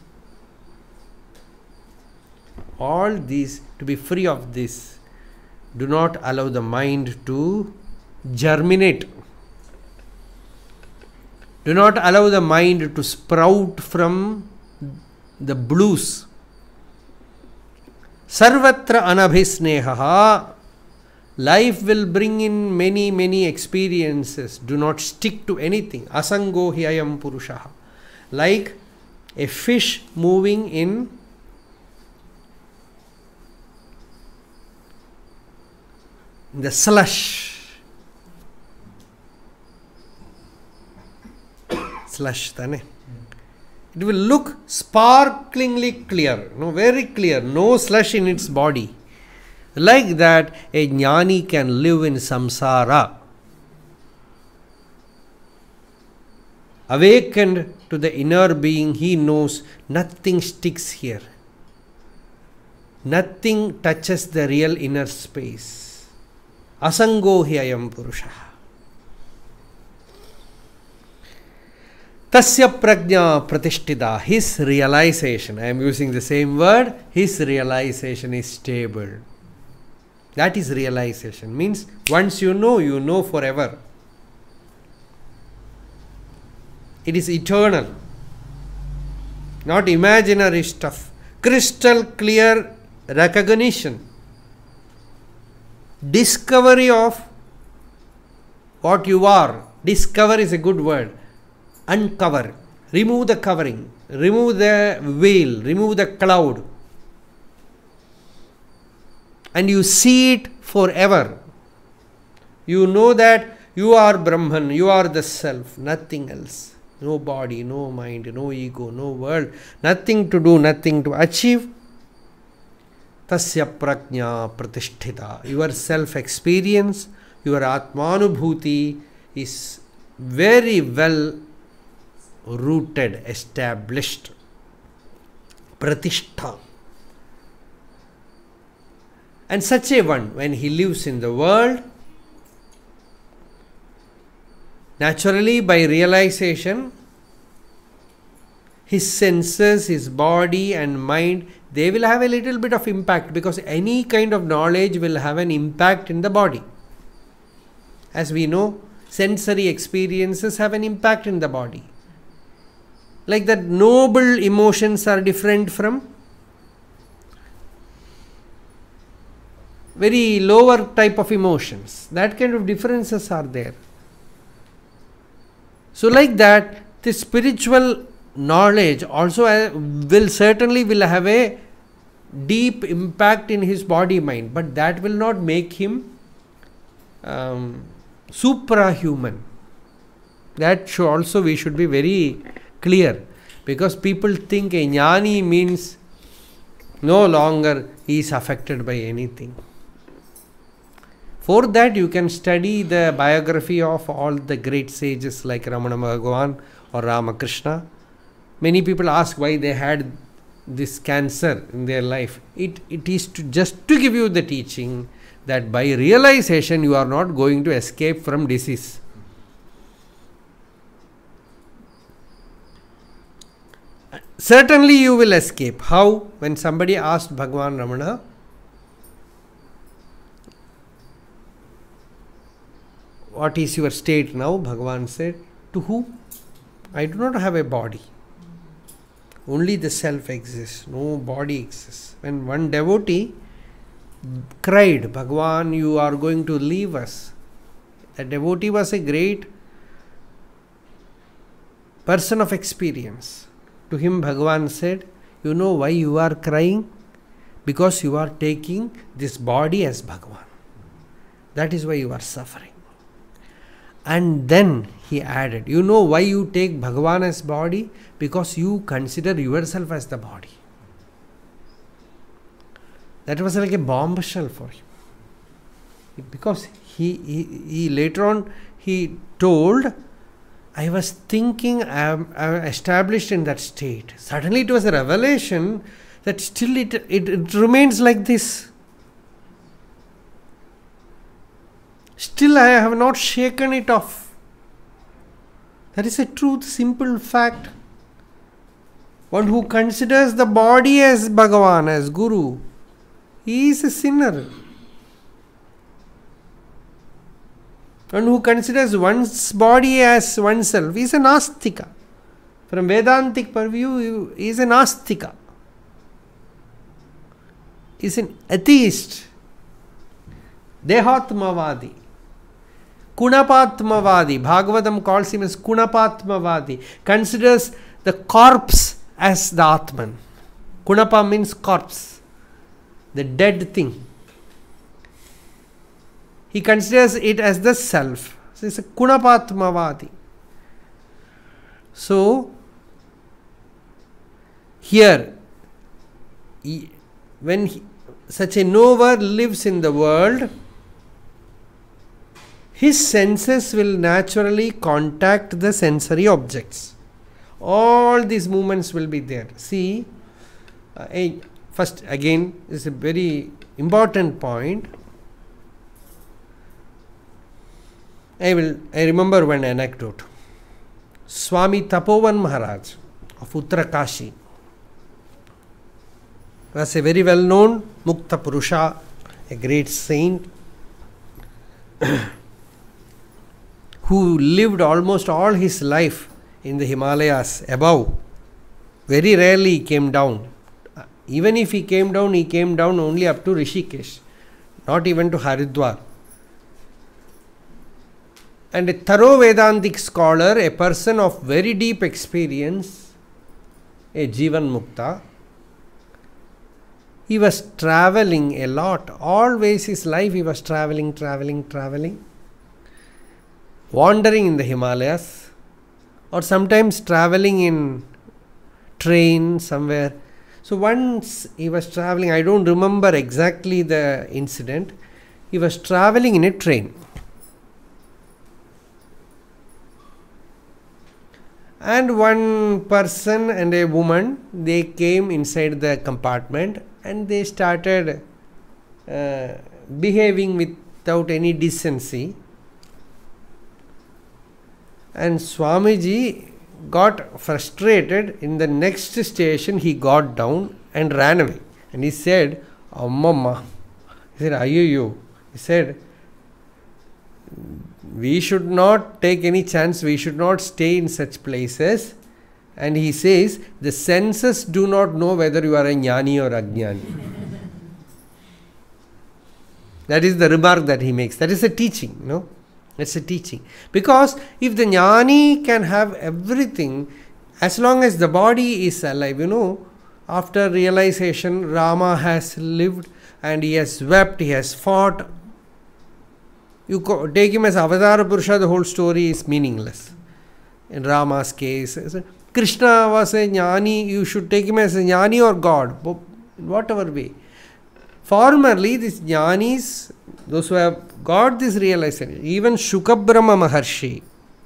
All these, to be free of this, do not allow the mind to germinate. Do not allow the mind to sprout from the blues. Sarvatra anabhisneha. Life will bring in many, many experiences. Do not stick to anything. Asango hi ayam purushaha. Like a fish moving in the slush. Slush, tane. It will look sparklingly clear. No, very clear. No slush in its body. Like that, a jnani can live in samsara. Awakened to the inner being, he knows nothing sticks here. Nothing touches the real inner space. Asango hi ayam purusha. Tasya prajna pratishtita. His realization, I am using the same word, his realization is stable. That is realization. Means once you know, you know forever. It is eternal. Not imaginary stuff. Crystal clear recognition. Discovery of what you are. Discover is a good word. Uncover. Remove the covering. Remove the veil. Remove the cloud. And you see it forever. You know that you are Brahman, you are the self, nothing else. No body, no mind, no ego, no world, nothing to do, nothing to achieve. Tasya prajna pratishtita. Your self-experience, your atmanubhuti is very well rooted, established. Pratishtha. And such a one, when he lives in the world, naturally by realization, his senses, his body and mind, they will have a little bit of impact, because any kind of knowledge will have an impact in the body. As we know, sensory experiences have an impact in the body. Like that, noble emotions are different from very lower type of emotions. That kind of differences are there. So like that, the spiritual knowledge also will certainly will have a deep impact in his body mind, but that will not make him um, suprahuman. That should also we should be very clear, because people think a jnani means No longer he is affected by anything. For that you can study the biography of all the great sages like Ramana Bhagavan or Ramakrishna. Many people ask why they had this cancer in their life. It, it is to just to give you the teaching that by realization you are not going to escape from disease. Certainly you will escape. How? When somebody asked Bhagavan Ramana, what is your state now? Bhagavan said, to whom? I do not have a body. Only the self exists. No body exists. When one devotee cried, Bhagavan, you are going to leave us. The devotee was a great person of experience. To him Bhagavan said, you know why you are crying? Because you are taking this body as Bhagavan. That is why you are suffering. And then he added, you know why you take Bhagavan as body? Because you consider yourself as the body. That was like a bombshell for him. Because he, he, he later on he told, I was thinking I am, I am established in that state. Suddenly it was a revelation that still it, it, it remains like this. Still I have not shaken it off. That is a truth, simple fact. One who considers the body as Bhagavan, as Guru, he is a sinner. One who considers one's body as oneself is an Astika. From Vedantic purview, he is an Astika. He is an atheist. Dehatmavadi. Kunapatmavadi. Bhagavatam calls him as Kunapatmavadi. Considers the corpse as the Atman. Kunapa means corpse. The dead thing. He considers it as the self. So it's a Kunapatmavadi. So, here, he, when he, such a knower lives in the world, his senses will naturally contact the sensory objects. All these movements will be there. See, uh, a, first again, this is a very important point. I will. I remember one anecdote. Swami Tapovan Maharaj of Uttarakashi was a very well known Mukta Purusha, a great saint who lived almost all his life in the Himalayas above. Very rarely he came down. Even if he came down, he came down only up to Rishikesh, not even to Haridwar. And a thorough Vedantic scholar, a person of very deep experience, a Jivan Mukta, he was traveling a lot. Always his life he was traveling, traveling, traveling, wandering in the Himalayas, or sometimes traveling in train somewhere. So once he was traveling, I don't remember exactly the incident, he was traveling in a train. And one person and a woman, they came inside the compartment and they started uh, behaving without any decency. And Swamiji got frustrated. In the next station, he got down and ran away. And he said, Ammamma. He said, Ayyayyo. He said, we should not take any chance, we should not stay in such places. And he says, the senses do not know whether you are a jnani or ajnani. That is the remark that he makes. That is a teaching, no? That's a teaching. Because if the jnani can have everything, as long as the body is alive, you know, after realization, Rama has lived and he has wept, he has fought. You take him as Avatar Purusha, the whole story is meaningless. In Rama's case, Krishna was a jnani, you should take him as a jnani or God. in whatever way. Formerly, these jnanis, those who have got this realization, even Shukabrahma Maharshi,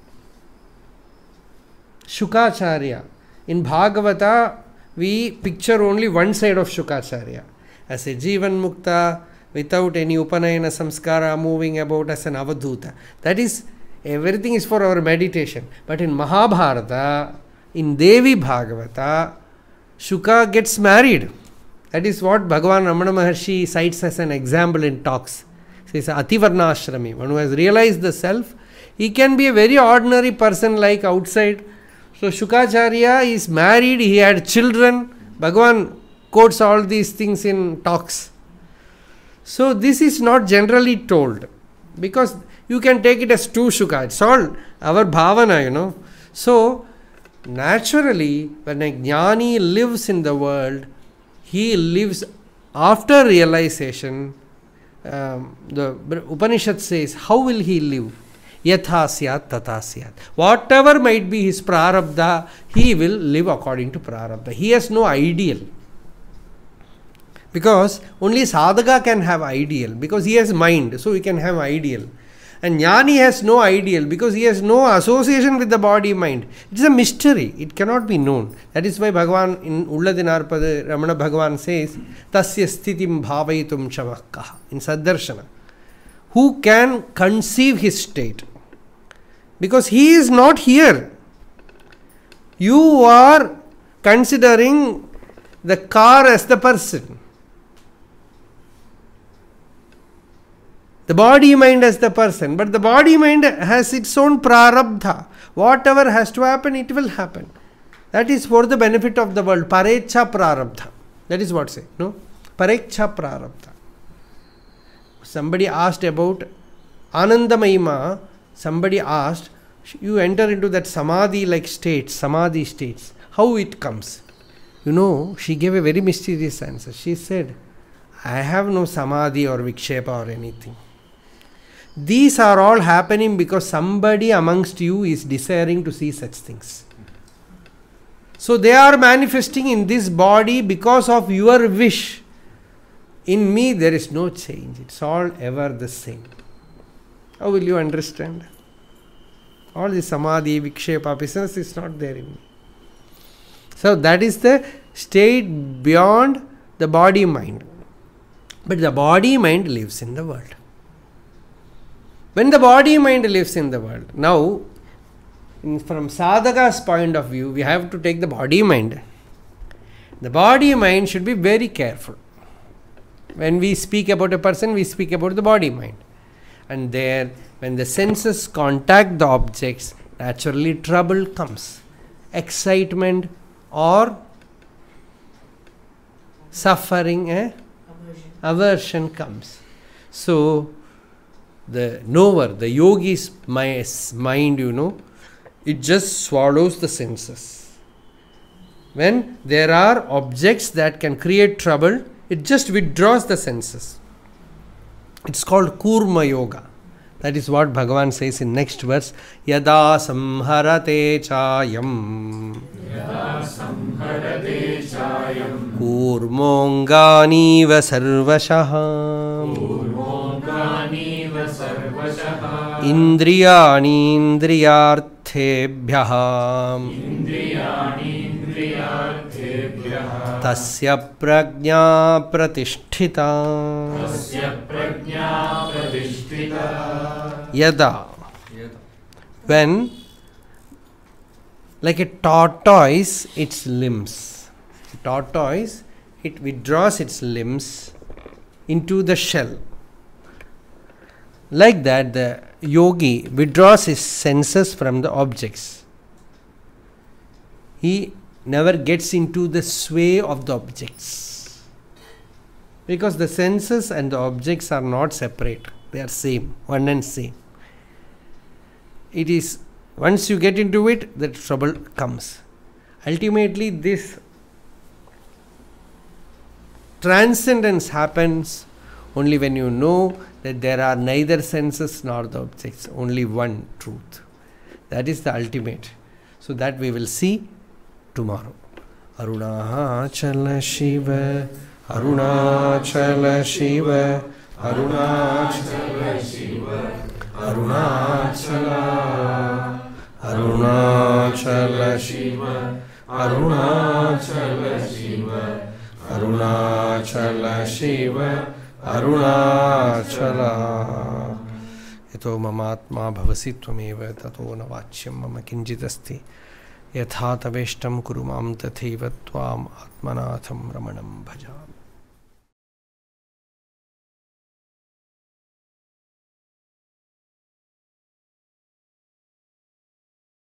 Shukacharya, in Bhagavata, we picture only one side of Shukacharya as a Jivan Mukta, without any Upanayana Samskara, moving about as an Avadhuta. That is, everything is for our meditation. But in Mahabharata, in Devi Bhagavata, Shuka gets married. That is what Bhagavan Ramana Maharshi cites as an example in talks. He says, Ativarna Ashrami, one who has realized the self, he can be a very ordinary person like outside. So Shukacharya is married, he had children. Bhagavan quotes all these things in talks. So this is not generally told, because you can take it as two Shuka. It's all our bhavana, you know. So naturally, when a jnani lives in the world, he lives after realization. Um, the Upanishad says, how will he live? Yatha syat tata syat. Whatever might be his prarabdha, he will live according to prarabdha. He has no ideal. Because only sadhaka can have ideal, because he has mind, so he can have ideal. And jnani has no ideal, because he has no association with the body mind. It is a mystery, it cannot be known. That is why Bhagavan in Ulladinarpada Ramana Bhagavan says, Tasya sthitim bhavaitum chamakaha, in Saddarshana. Who can conceive his state? Because he is not here. You are considering the car as the person, the body mind as the person, but the body mind has its own prarabdha. Whatever has to happen, it will happen. That is for the benefit of the world. Parecha prarabdha. That is what say. No? Parecha prarabdha. Somebody asked about Anandamayima. Somebody asked, you enter into that samadhi like states, samadhi states. How it comes? You know, she gave a very mysterious answer. She said, I have no samadhi or vikshepa or anything. These are all happening because somebody amongst you is desiring to see such things. So they are manifesting in this body because of your wish. In me there is no change. It's all ever the same. How will you understand? All the samadhi, vikshepa, business is not there in me. So that is the state beyond the body mind. But the body mind lives in the world. When the body mind lives in the world, now in, from sadhaka's point of view, we have to take the body mind. The body mind should be very careful. When we speak about a person, we speak about the body mind. And there, when the senses contact the objects, naturally trouble comes. Excitement or suffering, eh? Aversion. Aversion comes. So, the knower, the yogi's mind, you know, it just swallows the senses. When there are objects that can create trouble, it just withdraws the senses. It's called Kurma Yoga. That is what Bhagavan says in next verse. Yada samharate chayam Yada samharate chayam Kurmonganiva sarvashaha Kurmonganiva sarvashaha Indriyani indriyarthebhyaha Indriyani indriyarthebhyaha Tasya prajna pratisthita Tasya prajna pratisthita Yada, when like a tortoise, its limbs, a tortoise, it withdraws its limbs into the shell. Like that, the yogi withdraws his senses from the objects. He never gets into the sway of the objects, because the senses and the objects are not separate. They are same, one and same. It is, once you get into it, the trouble comes. Ultimately, this transcendence happens only when you know that there are neither senses nor the objects, only one truth. That is the ultimate. So that we will see tomorrow. Arunachala Shiva Arunachal Shiv Arunachal Shiv Arunachal Arunachal Shiv Arunachal Shiv Arunachal Shiv Arunachal. यतो ममात्मा भवसि त्वमेव ततो न वाच्यं मम किञ्चिदस्ति यथा तवेष्टं कुरु मां तथैव त्वाम् आत्मनाथं रमणं भजामि।